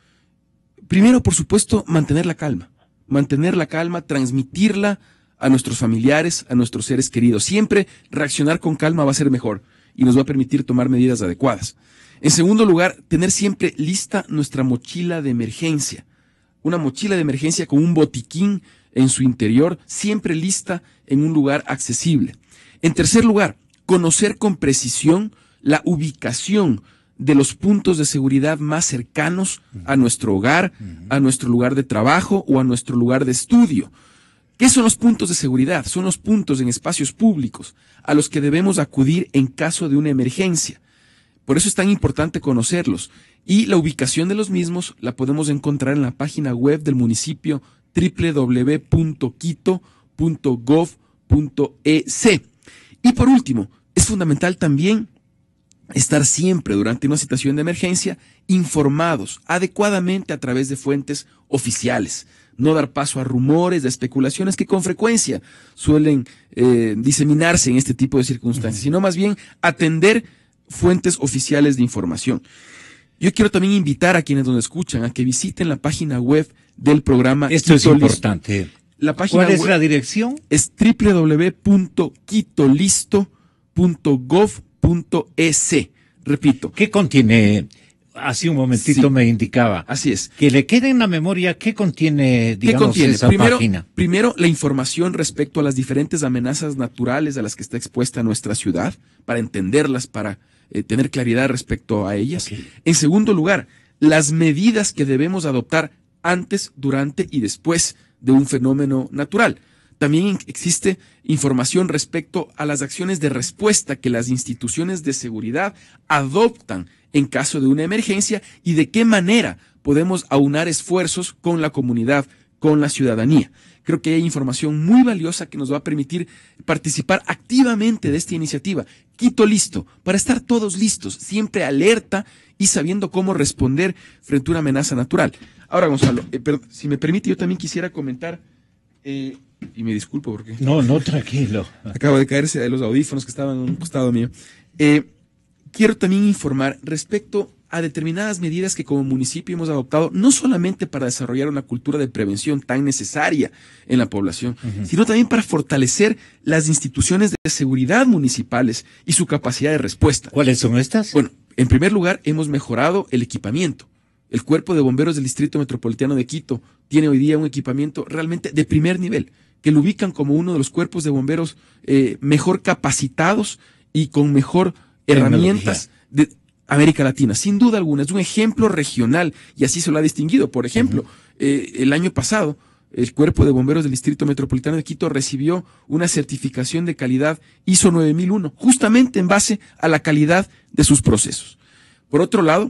Primero, por supuesto, mantener la calma. Mantener la calma, transmitirla a nuestros familiares, a nuestros seres queridos. Siempre reaccionar con calma va a ser mejor y nos va a permitir tomar medidas adecuadas. En segundo lugar, tener siempre lista nuestra mochila de emergencia. Una mochila de emergencia con un botiquín en su interior, siempre lista en un lugar accesible. En tercer lugar, conocer con precisión la ubicación de los puntos de seguridad más cercanos a nuestro hogar, a nuestro lugar de trabajo o a nuestro lugar de estudio. ¿Qué son los puntos de seguridad? Son los puntos en espacios públicos a los que debemos acudir en caso de una emergencia. Por eso es tan importante conocerlos. Y la ubicación de los mismos la podemos encontrar en la página web del municipio doble u doble u doble u punto quito punto gov punto e ce. Y por último, es fundamental también estar siempre durante una situación de emergencia informados adecuadamente a través de fuentes oficiales. No dar paso a rumores, a especulaciones que con frecuencia suelen eh, diseminarse en este tipo de circunstancias, sino más bien atender fuentes oficiales de información. Yo quiero también invitar a quienes nos escuchan a que visiten la página web del programa. Esto es importante. La página ¿Cuál es web la dirección? Es doble u doble u doble u punto quito listo punto gov punto e ce. Repito. ¿Qué contiene? Hace un momentito sí, me indicaba. Así es. Que le quede en la memoria qué contiene, digamos, ¿Qué contiene? esa primero, página. Primero, la información respecto a las diferentes amenazas naturales a las que está expuesta nuestra ciudad, para entenderlas, para eh, tener claridad respecto a ellas. Okay. En segundo lugar, las medidas que debemos adoptar antes, durante y después de un fenómeno natural. También existe información respecto a las acciones de respuesta que las instituciones de seguridad adoptan en caso de una emergencia y de qué manera podemos aunar esfuerzos con la comunidad, con la ciudadanía. Creo que hay información muy valiosa que nos va a permitir participar activamente de esta iniciativa. Quito Listo, para estar todos listos, siempre alerta y sabiendo cómo responder frente a una amenaza natural. Ahora, Gonzalo, eh, pero, si me permite, yo también quisiera comentar... Eh, y me disculpo porque... No, no, tranquilo. Acabo de caerse de los audífonos que estaban a un costado mío. Eh, quiero también informar respecto a determinadas medidas que como municipio hemos adoptado, no solamente para desarrollar una cultura de prevención tan necesaria en la población, uh-huh. sino también para fortalecer las instituciones de seguridad municipales y su capacidad de respuesta. ¿Cuáles son estas? Bueno, en primer lugar, hemos mejorado el equipamiento. El Cuerpo de Bomberos del Distrito Metropolitano de Quito tiene hoy día un equipamiento realmente de primer nivel, que lo ubican como uno de los cuerpos de bomberos eh, mejor capacitados y con mejor herramientas de América Latina. Sin duda alguna, es un ejemplo regional y así se lo ha distinguido. Por ejemplo, uh-huh. eh, el año pasado, el Cuerpo de Bomberos del Distrito Metropolitano de Quito recibió una certificación de calidad I S O nueve mil uno, justamente en base a la calidad de sus procesos. Por otro lado,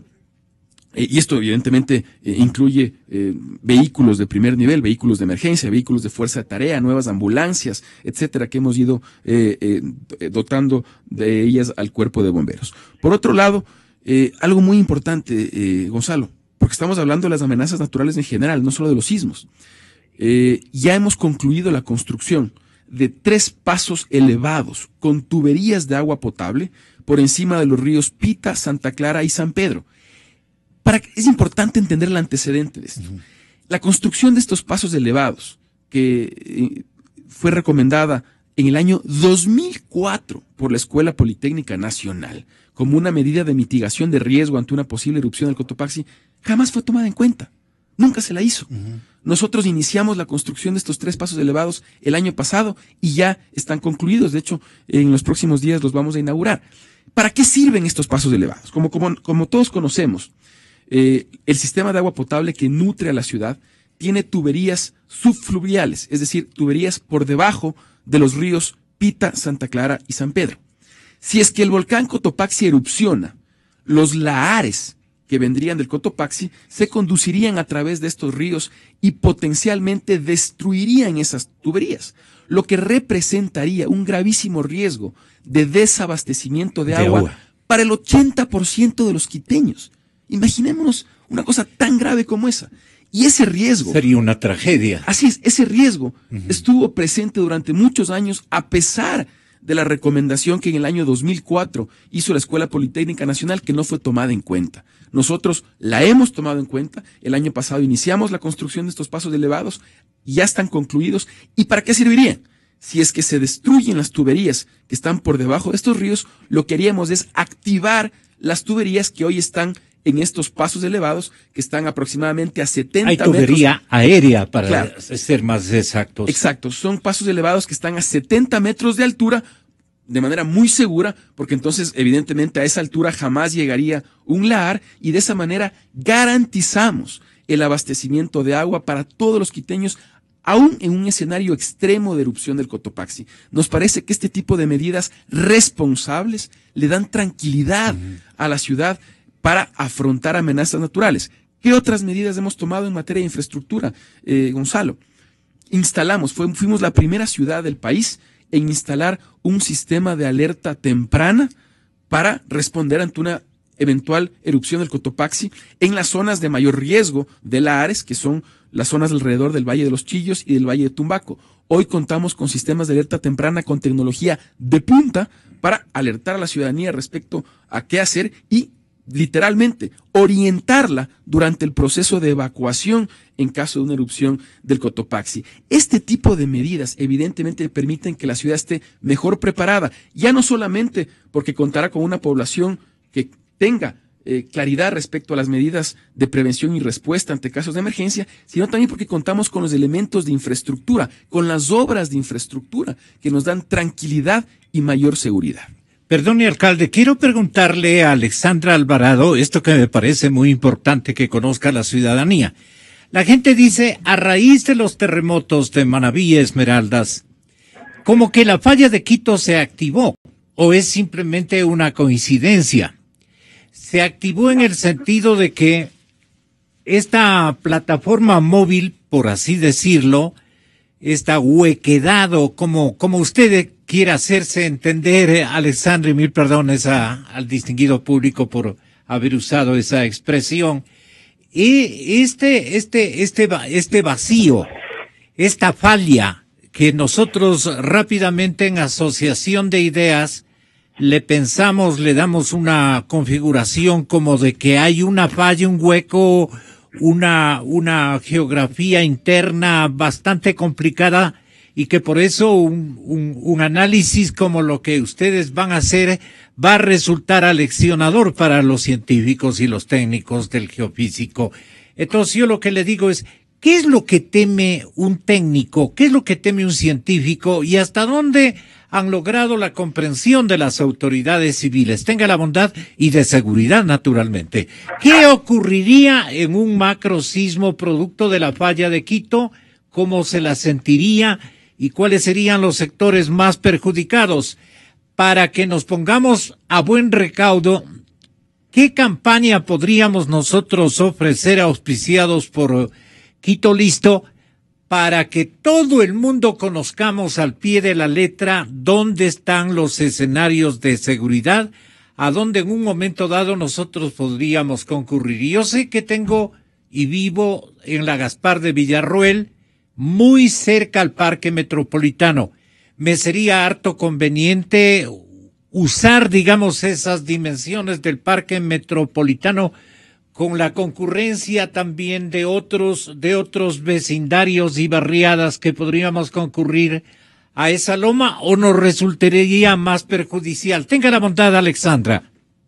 Eh, y esto evidentemente eh, incluye eh, vehículos de primer nivel, vehículos de emergencia, vehículos de fuerza de tarea, nuevas ambulancias, etcétera, que hemos ido eh, eh, dotando de ellas al Cuerpo de Bomberos. Por otro lado, eh, algo muy importante, eh, Gonzalo, porque estamos hablando de las amenazas naturales en general, no solo de los sismos. Eh, ya hemos concluido la construcción de tres pasos elevados con tuberías de agua potable por encima de los ríos Pita, Santa Clara y San Pedro. Para, es importante entender el antecedente de esto. Uh-huh. La construcción de estos pasos elevados, que eh, fue recomendada en el año dos mil cuatro por la Escuela Politécnica Nacional como una medida de mitigación de riesgo ante una posible erupción del Cotopaxi, jamás fue tomada en cuenta. Nunca se la hizo. Uh-huh. Nosotros iniciamos la construcción de estos tres pasos elevados el año pasado y ya están concluidos. De hecho, en los próximos días los vamos a inaugurar. ¿Para qué sirven estos pasos elevados? Como, como, como todos conocemos, eh, el sistema de agua potable que nutre a la ciudad tiene tuberías subfluviales, es decir, tuberías por debajo de los ríos Pita, Santa Clara y San Pedro. Si es que el volcán Cotopaxi erupciona, los lahares que vendrían del Cotopaxi se conducirían a través de estos ríos y potencialmente destruirían esas tuberías, lo que representaría un gravísimo riesgo de desabastecimiento de, de agua, agua para el ochenta por ciento de los quiteños. Imaginémonos una cosa tan grave como esa. Y ese riesgo... Sería una tragedia. Así es, ese riesgo uh-huh. estuvo presente durante muchos años a pesar de la recomendación que en el año dos mil cuatro hizo la Escuela Politécnica Nacional, que no fue tomada en cuenta. Nosotros la hemos tomado en cuenta. El año pasado iniciamos la construcción de estos pasos elevados, ya están concluidos. ¿Y para qué servirían? Si es que se destruyen las tuberías que están por debajo de estos ríos, lo que haríamos es activar las tuberías que hoy están en estos pasos elevados, que están aproximadamente a setenta metros. Hay tubería metros. aérea, para claro. ser más exactos. Exacto, son pasos elevados que están a setenta metros de altura, de manera muy segura, porque entonces evidentemente a esa altura jamás llegaría un lahar, y de esa manera garantizamos el abastecimiento de agua para todos los quiteños, aún en un escenario extremo de erupción del Cotopaxi. Nos parece que este tipo de medidas responsables le dan tranquilidad uh-huh. a la ciudad para afrontar amenazas naturales. ¿Qué otras medidas hemos tomado en materia de infraestructura, eh, Gonzalo? Instalamos, fue, fuimos la primera ciudad del país en instalar un sistema de alerta temprana para responder ante una eventual erupción del Cotopaxi en las zonas de mayor riesgo de lahares, que son las zonas alrededor del Valle de los Chillos y del Valle de Tumbaco. Hoy contamos con sistemas de alerta temprana con tecnología de punta para alertar a la ciudadanía respecto a qué hacer y literalmente orientarla durante el proceso de evacuación en caso de una erupción del Cotopaxi. Este tipo de medidas evidentemente permiten que la ciudad esté mejor preparada, ya no solamente porque contará con una población que tenga eh, claridad respecto a las medidas de prevención y respuesta ante casos de emergencia, sino también porque contamos con los elementos de infraestructura, con las obras de infraestructura que nos dan tranquilidad y mayor seguridad. Perdone, alcalde, quiero preguntarle a Alexandra Alvarado esto que me parece muy importante que conozca la ciudadanía. La gente dice, a raíz de los terremotos de Manabí y Esmeraldas, como que la falla de Quito se activó, o es simplemente una coincidencia. Se activó en el sentido de que esta plataforma móvil, por así decirlo, esta huequedad, o como, como usted quiera hacerse entender, Alexandra, y mil perdones a, al distinguido público por haber usado esa expresión. Y este, este, este, este vacío, esta falla que nosotros rápidamente en asociación de ideas le pensamos, le damos una configuración como de que hay una falla, un hueco, una, una geografía interna bastante complicada, y que por eso un, un, un análisis como lo que ustedes van a hacer va a resultar aleccionador para los científicos y los técnicos del geofísico. Entonces yo lo que le digo es, ¿qué es lo que teme un técnico? ¿Qué es lo que teme un científico? ¿Y hasta dónde han logrado la comprensión de las autoridades civiles? Tenga la bondad y de seguridad, naturalmente. ¿Qué ocurriría en un macro sismo producto de la falla de Quito? ¿Cómo se la sentiría? ¿Y cuáles serían los sectores más perjudicados? Para que nos pongamos a buen recaudo, ¿qué campaña podríamos nosotros ofrecer auspiciados por Quito Listo para que todo el mundo conozcamos al pie de la letra dónde están los escenarios de seguridad, a dónde en un momento dado nosotros podríamos concurrir? Y yo sé que tengo y vivo en la Gaspar de Villarroel, muy cerca al Parque Metropolitano. Me sería harto conveniente usar, digamos, esas dimensiones del parque metropolitano con la concurrencia también de otros, de otros vecindarios y barriadas que podríamos concurrir a esa loma, o nos resultaría más perjudicial? Tenga la bondad, Alexandra.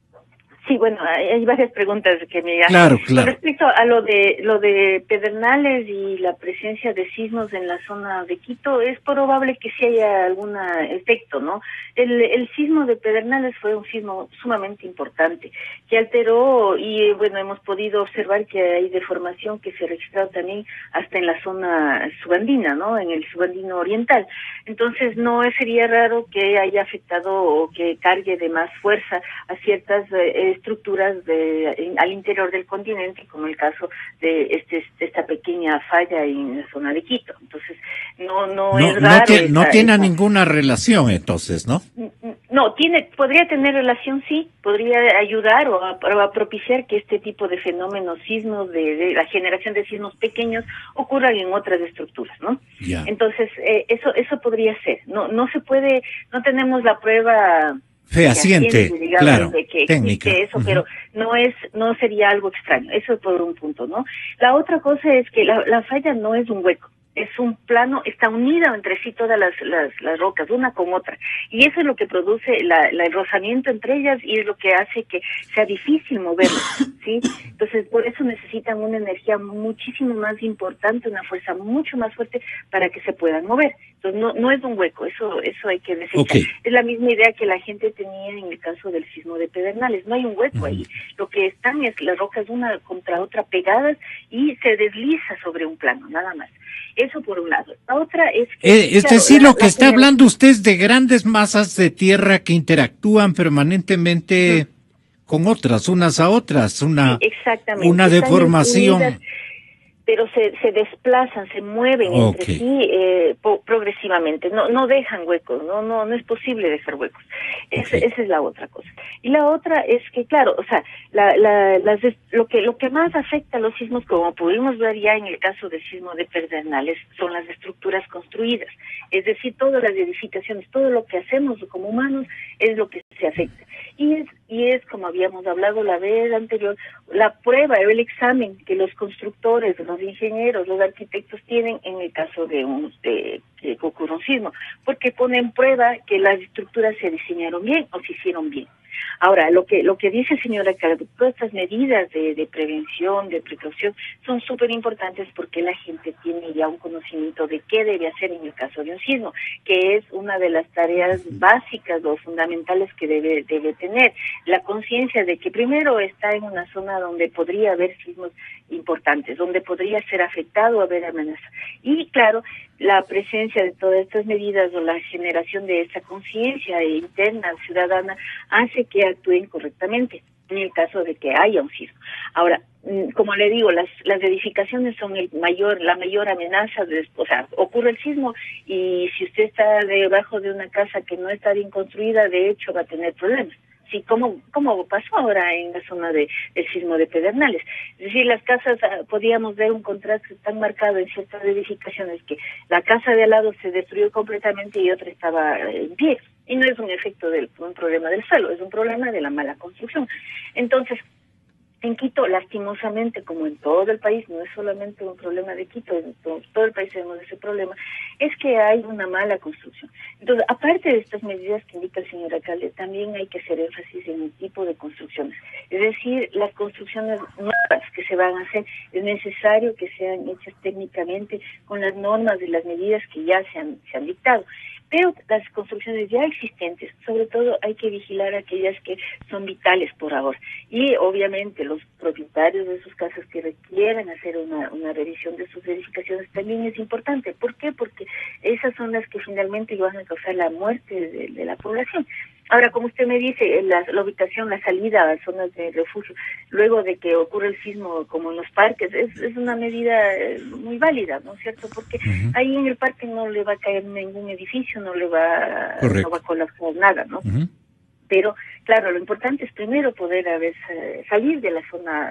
Sí, bueno, hay, hay varias preguntas que me hacen. Claro, claro. Con respecto a lo de lo de Pedernales y la presencia de sismos en la zona de Quito, es probable que sí haya algún efecto, ¿no? El, el sismo de Pedernales fue un sismo sumamente importante, que alteró y, bueno, hemos podido observar que hay deformación que se ha registrado también hasta en la zona subandina, ¿no? En el subandino oriental. Entonces, no sería raro que haya afectado o que cargue de más fuerza a ciertas eh, estructuras de, en, al interior del continente, como el caso de este de esta pequeña falla en la zona de Quito. Entonces, no no, no es raro. No, te, esa, no tiene esa... ninguna relación, entonces, ¿no? No, tiene, podría tener relación, sí, podría ayudar o a, a propiciar que este tipo de fenómenos, sismos, de, de la generación de sismos pequeños, ocurran en otras estructuras, ¿no? Ya. Entonces, eh, eso eso podría ser. No no se puede, no tenemos la prueba fehaciente, digamos, claro, de que técnica. existe eso, Uh-huh. pero no es, no sería algo extraño. Eso es por un punto, ¿no? La otra cosa es que la, la falla no es un hueco. Es un plano, está unida entre sí todas las, las, las rocas, una con otra. Y eso es lo que produce la, la, el rozamiento entre ellas y es lo que hace que sea difícil moverlo, ¿sí? Entonces, por eso necesitan una energía muchísimo más importante, una fuerza mucho más fuerte para que se puedan mover. Entonces, no no es un hueco, eso eso hay que desechar. Okay. Es la misma idea que la gente tenía en el caso del sismo de Pedernales. No hay un hueco uh-huh. ahí. Lo que están es las rocas una contra otra pegadas y se desliza sobre un plano, nada más. Eso por un lado. La otra es que... Eh, es claro, decir, la, lo que la está generación... hablando usted es de grandes masas de tierra que interactúan permanentemente uh-huh. con otras, unas a otras, una, sí, exactamente. una deformación. Unidas, pero se, se desplazan, se mueven okay. entre sí eh, po- progresivamente, no no dejan huecos, no no no es posible dejar huecos. Es, okay. Esa es la otra cosa. Y la otra es que, claro, o sea, la, la, las, lo que lo que más afecta a los sismos, como pudimos ver ya en el caso del sismo de Pedernales, son las estructuras construidas. Es decir, todas las edificaciones, todo lo que hacemos como humanos es lo que se afecta. Y es, y es como habíamos hablado la vez anterior, la prueba o el examen que los constructores, los ingenieros, los arquitectos tienen en el caso de un de que ocurre un sismo, porque ponen en prueba que las estructuras se diseñaron bien o se hicieron bien. Ahora, lo que lo que dice señora Carlos, todas estas medidas de, de prevención, de precaución, son súper importantes porque la gente tiene ya un conocimiento de qué debe hacer en el caso de un sismo, que es una de las tareas básicas o fundamentales que debe debe tener. La conciencia de que primero está en una zona donde podría haber sismos importantes, donde podría ser afectado o haber amenaza. Y claro, la presencia de todas estas medidas o la generación de esta conciencia interna ciudadana hace que actúen correctamente en el caso de que haya un sismo. Ahora, como le digo, las las edificaciones son el mayor la mayor amenaza, de, o sea, ocurre el sismo y si usted está debajo de una casa que no está bien construida, de hecho va a tener problemas. Sí, como como pasó ahora en la zona de el sismo de Pedernales. Es decir, las casas, podíamos ver un contraste tan marcado en ciertas edificaciones que la casa de al lado se destruyó completamente y otra estaba en pie. Y no es un efecto de un problema del suelo, es un problema de la mala construcción. Entonces, en Quito, lastimosamente, como en todo el país, no es solamente un problema de Quito, en todo, todo el país tenemos ese problema, es que hay una mala construcción. Entonces, aparte de estas medidas que indica el señor alcalde, también hay que hacer énfasis en el tipo de construcciones. Es decir, las construcciones nuevas que se van a hacer, es necesario que sean hechas técnicamente con las normas y las medidas que ya se han, se han dictado. Pero las construcciones ya existentes, sobre todo hay que vigilar aquellas que son vitales por ahora. Y obviamente los propietarios de sus casas que requieran hacer una, una revisión de sus edificaciones también es importante. ¿Por qué? Porque esas son las que finalmente van a causar la muerte de, de la población. Ahora, como usted me dice, la, la ubicación, la salida a zonas de refugio, luego de que ocurre el sismo, como en los parques, es, es una medida muy válida, ¿no es cierto? Porque uh-huh. ahí en el parque no le va a caer ningún edificio, no le va, no va a colapsar nada, ¿no? Uh-huh. Pero, claro, lo importante es primero poder a veces, salir de la zona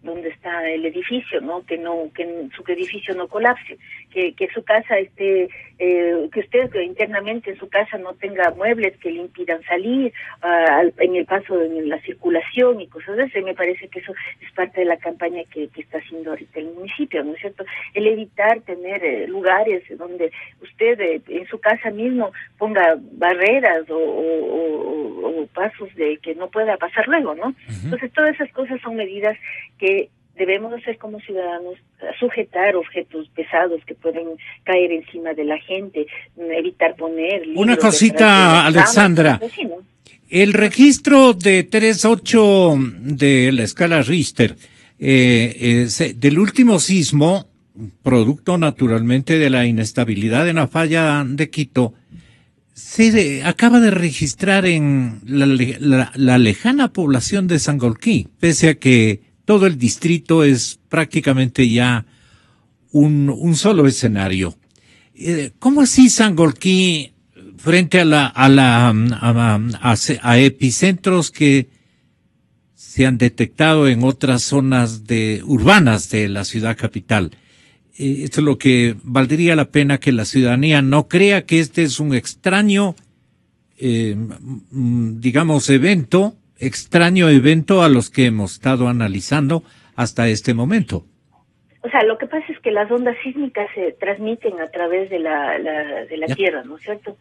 donde está el edificio, ¿no? Que no, que su edificio no colapse, que, que su casa esté, eh, que usted que internamente en su casa no tenga muebles que le impidan salir, uh, en el paso, en la circulación y cosas de eso. Y me parece que eso es parte de la campaña que, que está haciendo ahorita el municipio, ¿no es cierto? El evitar tener eh, lugares donde usted eh, en su casa mismo ponga barreras o, o, o, o pasos de que no pueda pasar luego, ¿no? Uh-huh. Entonces todas esas cosas son medidas que debemos hacer como ciudadanos, sujetar objetos pesados que pueden caer encima de la gente, evitar poner... Una cosita, Alexandra. Así, ¿no? El registro de tres punto ocho de la escala Richter, eh, eh, del último sismo, producto naturalmente de la inestabilidad en la falla de Quito, se de, acaba de registrar en la, la, la lejana población de Sangolquí, pese a que todo el distrito es prácticamente ya un, un solo escenario. ¿Cómo así Sangolquí frente a la, a la, a, a, a epicentros que se han detectado en otras zonas de, urbanas de la ciudad capital? Esto es lo que valdría la pena que la ciudadanía no crea que este es un extraño, eh, digamos, evento, extraño evento a los que hemos estado analizando hasta este momento. O sea, lo que pasa es que las ondas sísmicas se transmiten a través de la, la de la ya. Tierra, ¿no es cierto?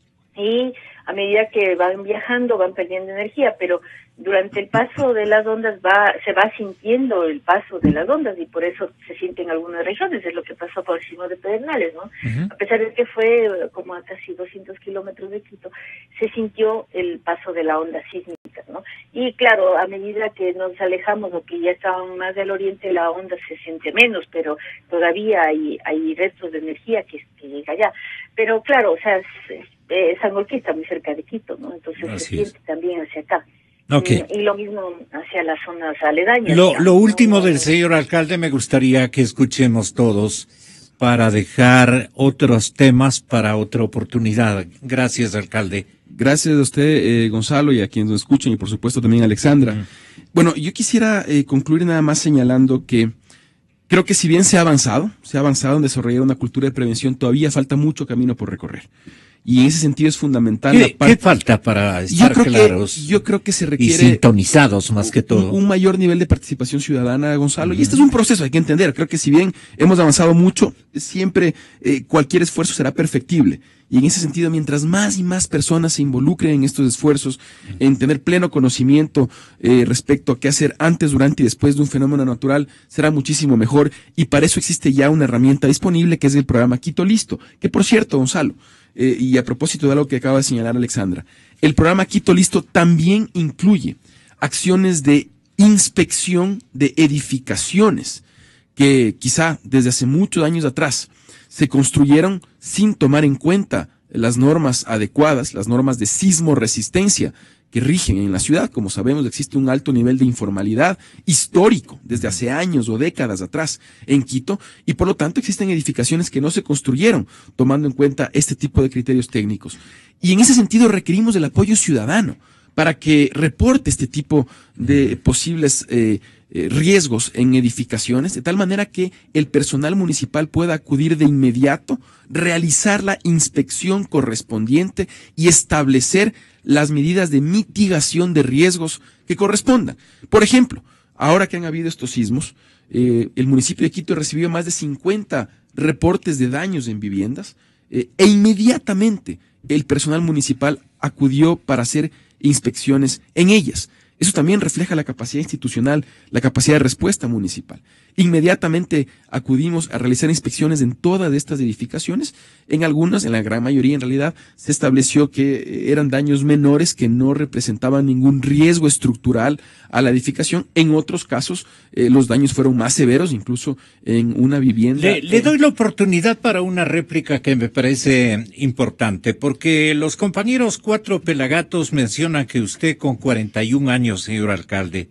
Y a medida que van viajando van perdiendo energía, pero durante el paso de las ondas va se va sintiendo el paso de las ondas y por eso se siente en algunas regiones. Es lo que pasó por el sismo de Pedernales, ¿no? Uh-huh. A pesar de que fue como a casi doscientos kilómetros de Quito, se sintió el paso de la onda sísmica, ¿no? Y claro, a medida que nos alejamos o que ya estaban más del oriente, la onda se siente menos, pero todavía hay hay restos de energía que, que llega allá. Pero claro, o sea, eh, Sangolquí está muy cerca de Quito, ¿no? Entonces Así se siente es. también hacia acá. Okay. Y, y lo mismo hacia las zonas aledañas. Lo, lo último ¿no? del señor alcalde me gustaría que escuchemos todos para dejar otros temas para otra oportunidad. Gracias, alcalde. Gracias a usted, eh, Gonzalo, y a quienes nos escuchan, y por supuesto también a Alexandra. Uh-huh. Bueno, yo quisiera eh, concluir nada más señalando que creo que si bien se ha avanzado, se ha avanzado en desarrollar una cultura de prevención, todavía falta mucho camino por recorrer. Y en ese sentido es fundamental. ¿Qué, parte, ¿qué falta para estar yo creo claros? Que, yo creo que se requiere... Y sintonizados más que todo. Un, un mayor nivel de participación ciudadana, Gonzalo. Uh-huh. Y este es un proceso, hay que entender. Creo que si bien hemos avanzado mucho, siempre eh, cualquier esfuerzo será perfectible. Y en ese sentido, mientras más y más personas se involucren en estos esfuerzos, en tener pleno conocimiento eh, respecto a qué hacer antes, durante y después de un fenómeno natural, será muchísimo mejor. Y para eso existe ya una herramienta disponible, que es el programa Quito Listo. Que por cierto, Gonzalo, eh, y a propósito de algo que acaba de señalar Alexandra, el programa Quito Listo también incluye acciones de inspección de edificaciones que quizá desde hace muchos años atrás se construyeron sin tomar en cuenta las normas adecuadas, las normas de sismo resistencia que rigen en la ciudad. Como sabemos, existe un alto nivel de informalidad histórico desde hace años o décadas atrás en Quito, y por lo tanto existen edificaciones que no se construyeron tomando en cuenta este tipo de criterios técnicos. Y en ese sentido requerimos el apoyo ciudadano para que reporte este tipo de posibles eh, eh, riesgos en edificaciones, de tal manera que el personal municipal pueda acudir de inmediato, realizar la inspección correspondiente y establecer las medidas de mitigación de riesgos que correspondan. Por ejemplo, ahora que han habido estos sismos, eh, el municipio de Quito recibió más de cincuenta reportes de daños en viviendas eh, e inmediatamente el personal municipal acudió para hacer inspecciones en ellas. Eso también refleja la capacidad institucional, la capacidad de respuesta municipal. Inmediatamente acudimos a realizar inspecciones en todas estas edificaciones. En algunas, en la gran mayoría en realidad, se estableció que eran daños menores que no representaban ningún riesgo estructural a la edificación. En otros casos, eh, los daños fueron más severos, incluso en una vivienda. Le, le doy la oportunidad para una réplica que me parece importante, porque los compañeros Cuatro Pelagatos mencionan que usted con cuarenta y un años, señor alcalde,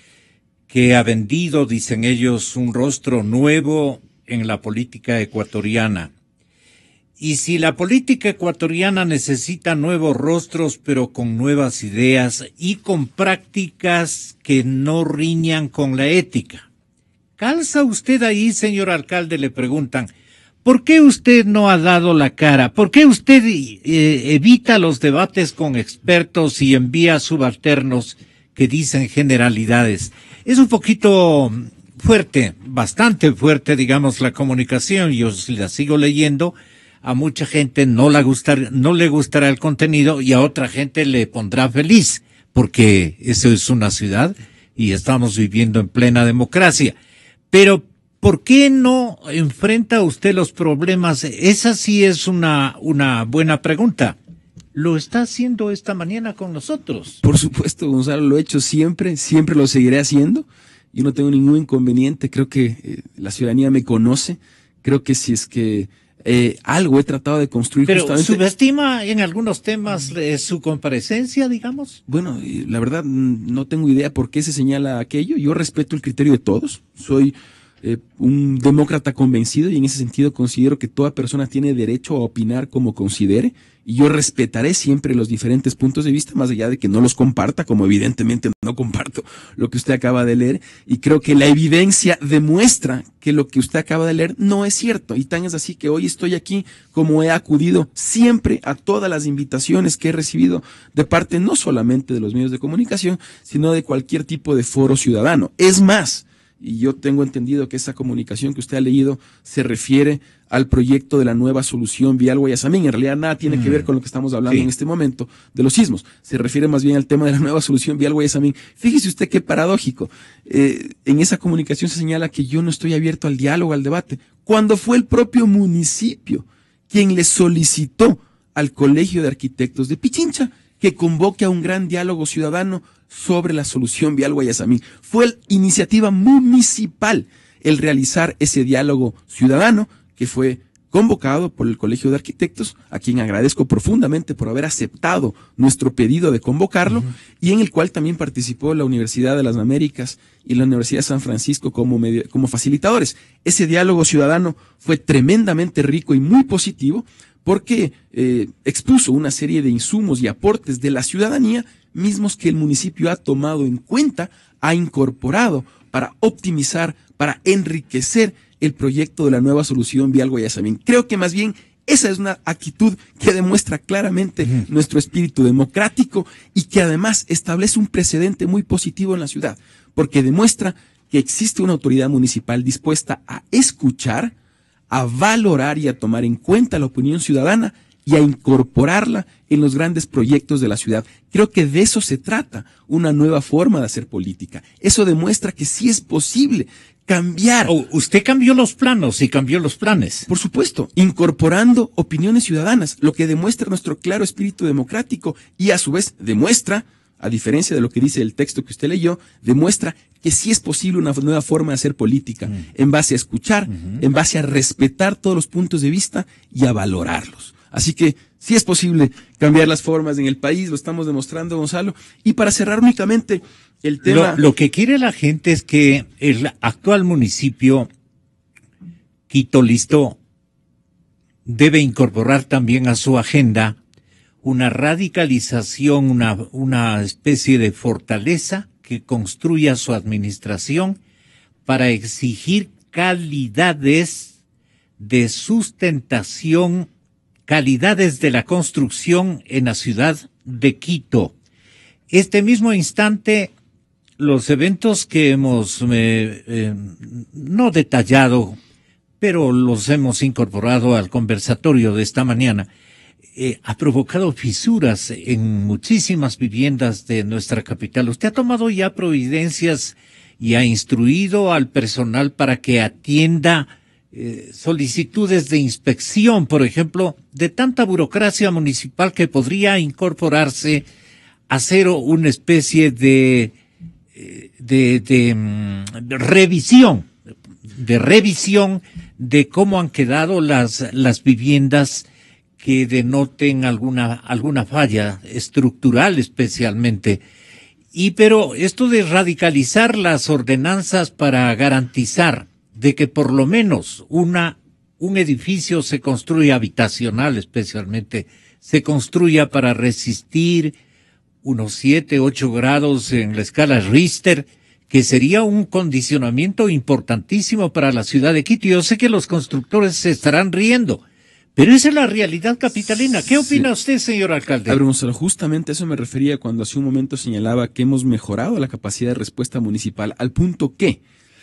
que ha vendido, dicen ellos, un rostro nuevo en la política ecuatoriana. Y si la política ecuatoriana necesita nuevos rostros, pero con nuevas ideas y con prácticas que no riñan con la ética, calza usted ahí, señor alcalde, le preguntan, ¿por qué usted no ha dado la cara? ¿Por qué usted eh, evita los debates con expertos y envía subalternos que dicen generalidades? Es un poquito fuerte, bastante fuerte, digamos, la comunicación. Yo la sigo leyendo. A mucha gente no, la gustar, no le gustará el contenido y a otra gente le pondrá feliz, porque eso es una ciudad y estamos viviendo en plena democracia. Pero, ¿por qué no enfrenta usted los problemas? Esa sí es una, una buena pregunta. Lo está haciendo esta mañana con nosotros. Por supuesto, Gonzalo, lo he hecho siempre, siempre lo seguiré haciendo. Yo no tengo ningún inconveniente, creo que eh, la ciudadanía me conoce, creo que si es que eh, algo he tratado de construir. Pero justamente... ¿subestima en algunos temas eh, su comparecencia, digamos? Bueno, la verdad no tengo idea por qué se señala aquello. Yo respeto el criterio de todos. Soy eh, un demócrata convencido y en ese sentido considero que toda persona tiene derecho a opinar como considere. Y yo respetaré siempre los diferentes puntos de vista, más allá de que no los comparta, como evidentemente no comparto lo que usted acaba de leer. Y creo que la evidencia demuestra que lo que usted acaba de leer no es cierto. Y tan es así que hoy estoy aquí como he acudido siempre a todas las invitaciones que he recibido de parte no solamente de los medios de comunicación, sino de cualquier tipo de foro ciudadano. Es más, y yo tengo entendido que esa comunicación que usted ha leído se refiere al proyecto de la nueva solución vial Guayasamín. En realidad nada tiene mm. que ver con lo que estamos hablando sí. en este momento de los sismos. Se refiere más bien al tema de la nueva solución vial Guayasamín. Fíjese usted qué paradójico. Eh, en esa comunicación se señala que yo no estoy abierto al diálogo, al debate, cuando fue el propio municipio quien le solicitó al Colegio de Arquitectos de Pichincha que convoque a un gran diálogo ciudadano sobre la solución vial Guayasamín. Fue la iniciativa municipal el realizar ese diálogo ciudadano que fue convocado por el Colegio de Arquitectos, a quien agradezco profundamente por haber aceptado nuestro pedido de convocarlo, uh-huh. y en el cual también participó la Universidad de las Américas y la Universidad de San Francisco como, medio, como facilitadores. Ese diálogo ciudadano fue tremendamente rico y muy positivo, porque eh, expuso una serie de insumos y aportes de la ciudadanía, mismos que el municipio ha tomado en cuenta, ha incorporado para optimizar, para enriquecer el proyecto de la nueva solución vial Guayasamín. Creo que más bien esa es una actitud que demuestra claramente uh-huh. nuestro espíritu democrático y que además establece un precedente muy positivo en la ciudad, porque demuestra que existe una autoridad municipal dispuesta a escuchar, a valorar y a tomar en cuenta la opinión ciudadana y a incorporarla en los grandes proyectos de la ciudad. Creo que de eso se trata, una nueva forma de hacer política. Eso demuestra que sí es posible cambiar. Oh, usted cambió los planos y cambió los planes. Por supuesto, incorporando opiniones ciudadanas, lo que demuestra nuestro claro espíritu democrático y a su vez demuestra, a diferencia de lo que dice el texto que usted leyó, demuestra que sí es posible una nueva forma de hacer política, mm. en base a escuchar, uh-huh. en base a respetar todos los puntos de vista y a valorarlos. Así que sí es posible cambiar las formas en el país, lo estamos demostrando, Gonzalo. Y para cerrar únicamente el tema... Lo, lo que quiere la gente es que el actual municipio, Quito Listo, debe incorporar también a su agenda una radicalización, una, una especie de fortaleza que construya su administración para exigir calidades de sustentación, calidades de la construcción en la ciudad de Quito. Este mismo instante, los eventos que hemos eh, eh, no detallado, pero los hemos incorporado al conversatorio de esta mañana, eh, ha provocado fisuras en muchísimas viviendas de nuestra capital. ¿Usted ha tomado ya providencias y ha instruido al personal para que atienda Eh, solicitudes de inspección, por ejemplo, de tanta burocracia municipal que podría incorporarse a hacer una especie de, de, de, de revisión, de revisión de cómo han quedado las, las viviendas que denoten alguna, alguna falla estructural especialmente? Y pero esto de radicalizar las ordenanzas para garantizar de que por lo menos una, un edificio se construya habitacional, especialmente, se construya para resistir unos siete, ocho grados en la escala Richter, que sería un condicionamiento importantísimo para la ciudad de Quito. Yo sé que los constructores se estarán riendo, pero esa es la realidad capitalina. ¿Qué opina sí. usted, señor alcalde? A ver, Gonzalo, justamente a eso me refería cuando hace un momento señalaba que hemos mejorado la capacidad de respuesta municipal, al punto que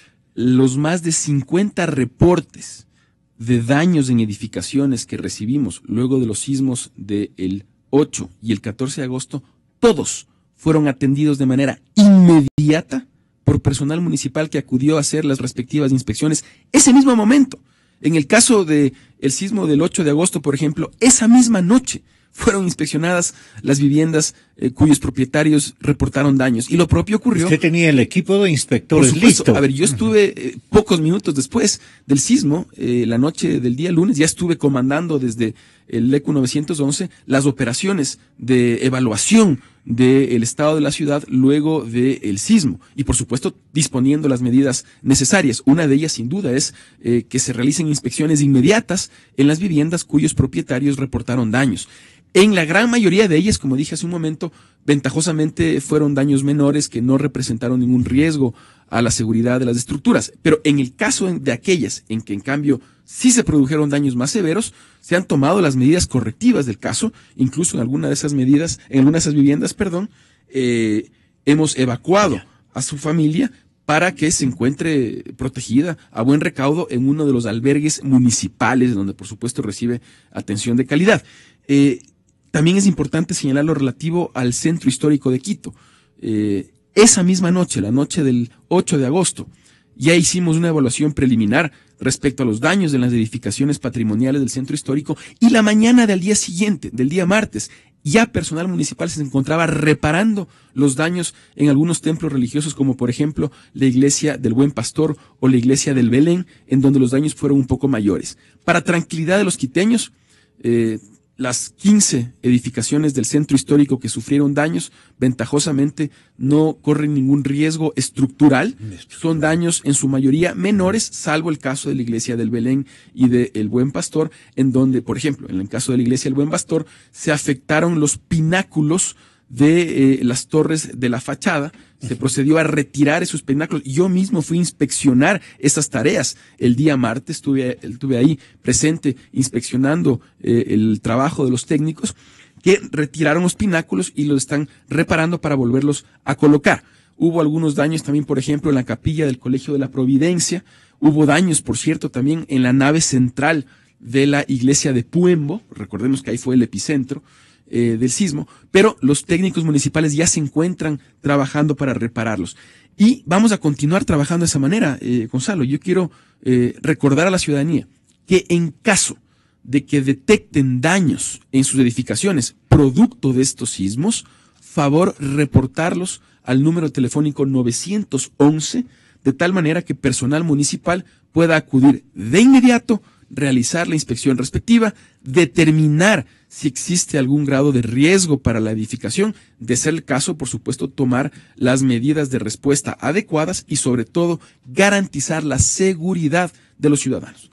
los más de cincuenta reportes de daños en edificaciones que recibimos luego de los sismos del ocho y el catorce de agosto, todos fueron atendidos de manera inmediata por personal municipal que acudió a hacer las respectivas inspecciones ese mismo momento. En el caso del sismo del ocho de agosto, por ejemplo, esa misma noche fueron inspeccionadas las viviendas eh, cuyos propietarios reportaron daños. Y lo propio ocurrió. Usted tenía el equipo de inspectores por supuesto, listo. A ver, yo estuve eh, pocos minutos después del sismo, eh, la noche del día lunes, ya estuve comandando desde el E C U novecientos once las operaciones de evaluación del estado de la ciudad luego del sismo y por supuesto disponiendo las medidas necesarias. Una de ellas sin duda es eh, que se realicen inspecciones inmediatas en las viviendas cuyos propietarios reportaron daños. En la gran mayoría de ellas, como dije hace un momento, ventajosamente fueron daños menores que no representaron ningún riesgo a la seguridad de las estructuras. Pero en el caso de aquellas en que en cambio sí se produjeron daños más severos, se han tomado las medidas correctivas del caso, incluso en alguna de esas medidas, en alguna de esas viviendas, perdón, eh, hemos evacuado a su familia para que se encuentre protegida a buen recaudo en uno de los albergues municipales, donde por supuesto recibe atención de calidad. Eh, También es importante señalar lo relativo al centro histórico de Quito. Eh, esa misma noche, la noche del ocho de agosto, ya hicimos una evaluación preliminar respecto a los daños de las edificaciones patrimoniales del centro histórico y la mañana del día siguiente, del día martes, ya personal municipal se encontraba reparando los daños en algunos templos religiosos, como por ejemplo la iglesia del Buen Pastor o la iglesia del Belén, en donde los daños fueron un poco mayores. Para tranquilidad de los quiteños, eh, las quince edificaciones del centro histórico que sufrieron daños, ventajosamente no corren ningún riesgo estructural. Son daños en su mayoría menores, salvo el caso de la iglesia del Belén y de El Buen Pastor, en donde, por ejemplo, en el caso de la iglesia del Buen Pastor, se afectaron los pináculos de eh, las torres de la fachada. Se procedió a retirar esos pináculos. Yo mismo fui a inspeccionar esas tareas. El día martes estuve, estuve ahí presente inspeccionando eh, el trabajo de los técnicos que retiraron los pináculos y los están reparando para volverlos a colocar. Hubo algunos daños también, por ejemplo, en la capilla del Colegio de la Providencia. Hubo daños, por cierto, también en la nave central de la iglesia de Puembo. Recordemos que ahí fue el epicentro Eh, del sismo, pero los técnicos municipales ya se encuentran trabajando para repararlos. Y vamos a continuar trabajando de esa manera, eh, Gonzalo. Yo quiero eh, recordar a la ciudadanía que en caso de que detecten daños en sus edificaciones producto de estos sismos, favor reportarlos al número telefónico novecientos once, de tal manera que personal municipal pueda acudir de inmediato, realizar la inspección respectiva, determinar si existe algún grado de riesgo para la edificación, de ser el caso, por supuesto, tomar las medidas de respuesta adecuadas y, sobre todo, garantizar la seguridad de los ciudadanos.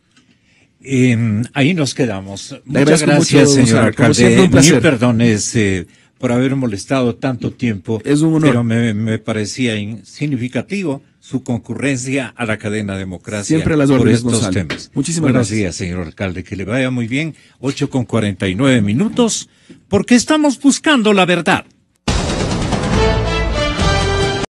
Eh, ahí nos quedamos. Muchas gracias, mucho, señor alcalde. Mil perdones eh, por haber molestado tanto tiempo, es un honor. Pero me, me parecía significativo su concurrencia a la cadena Democracia. Siempre a las órdenes, por estos Gonzalo. temas. Muchísimas Buenos gracias. días, señor alcalde, que le vaya muy bien. ocho con cuarenta y nueve minutos, porque estamos buscando la verdad.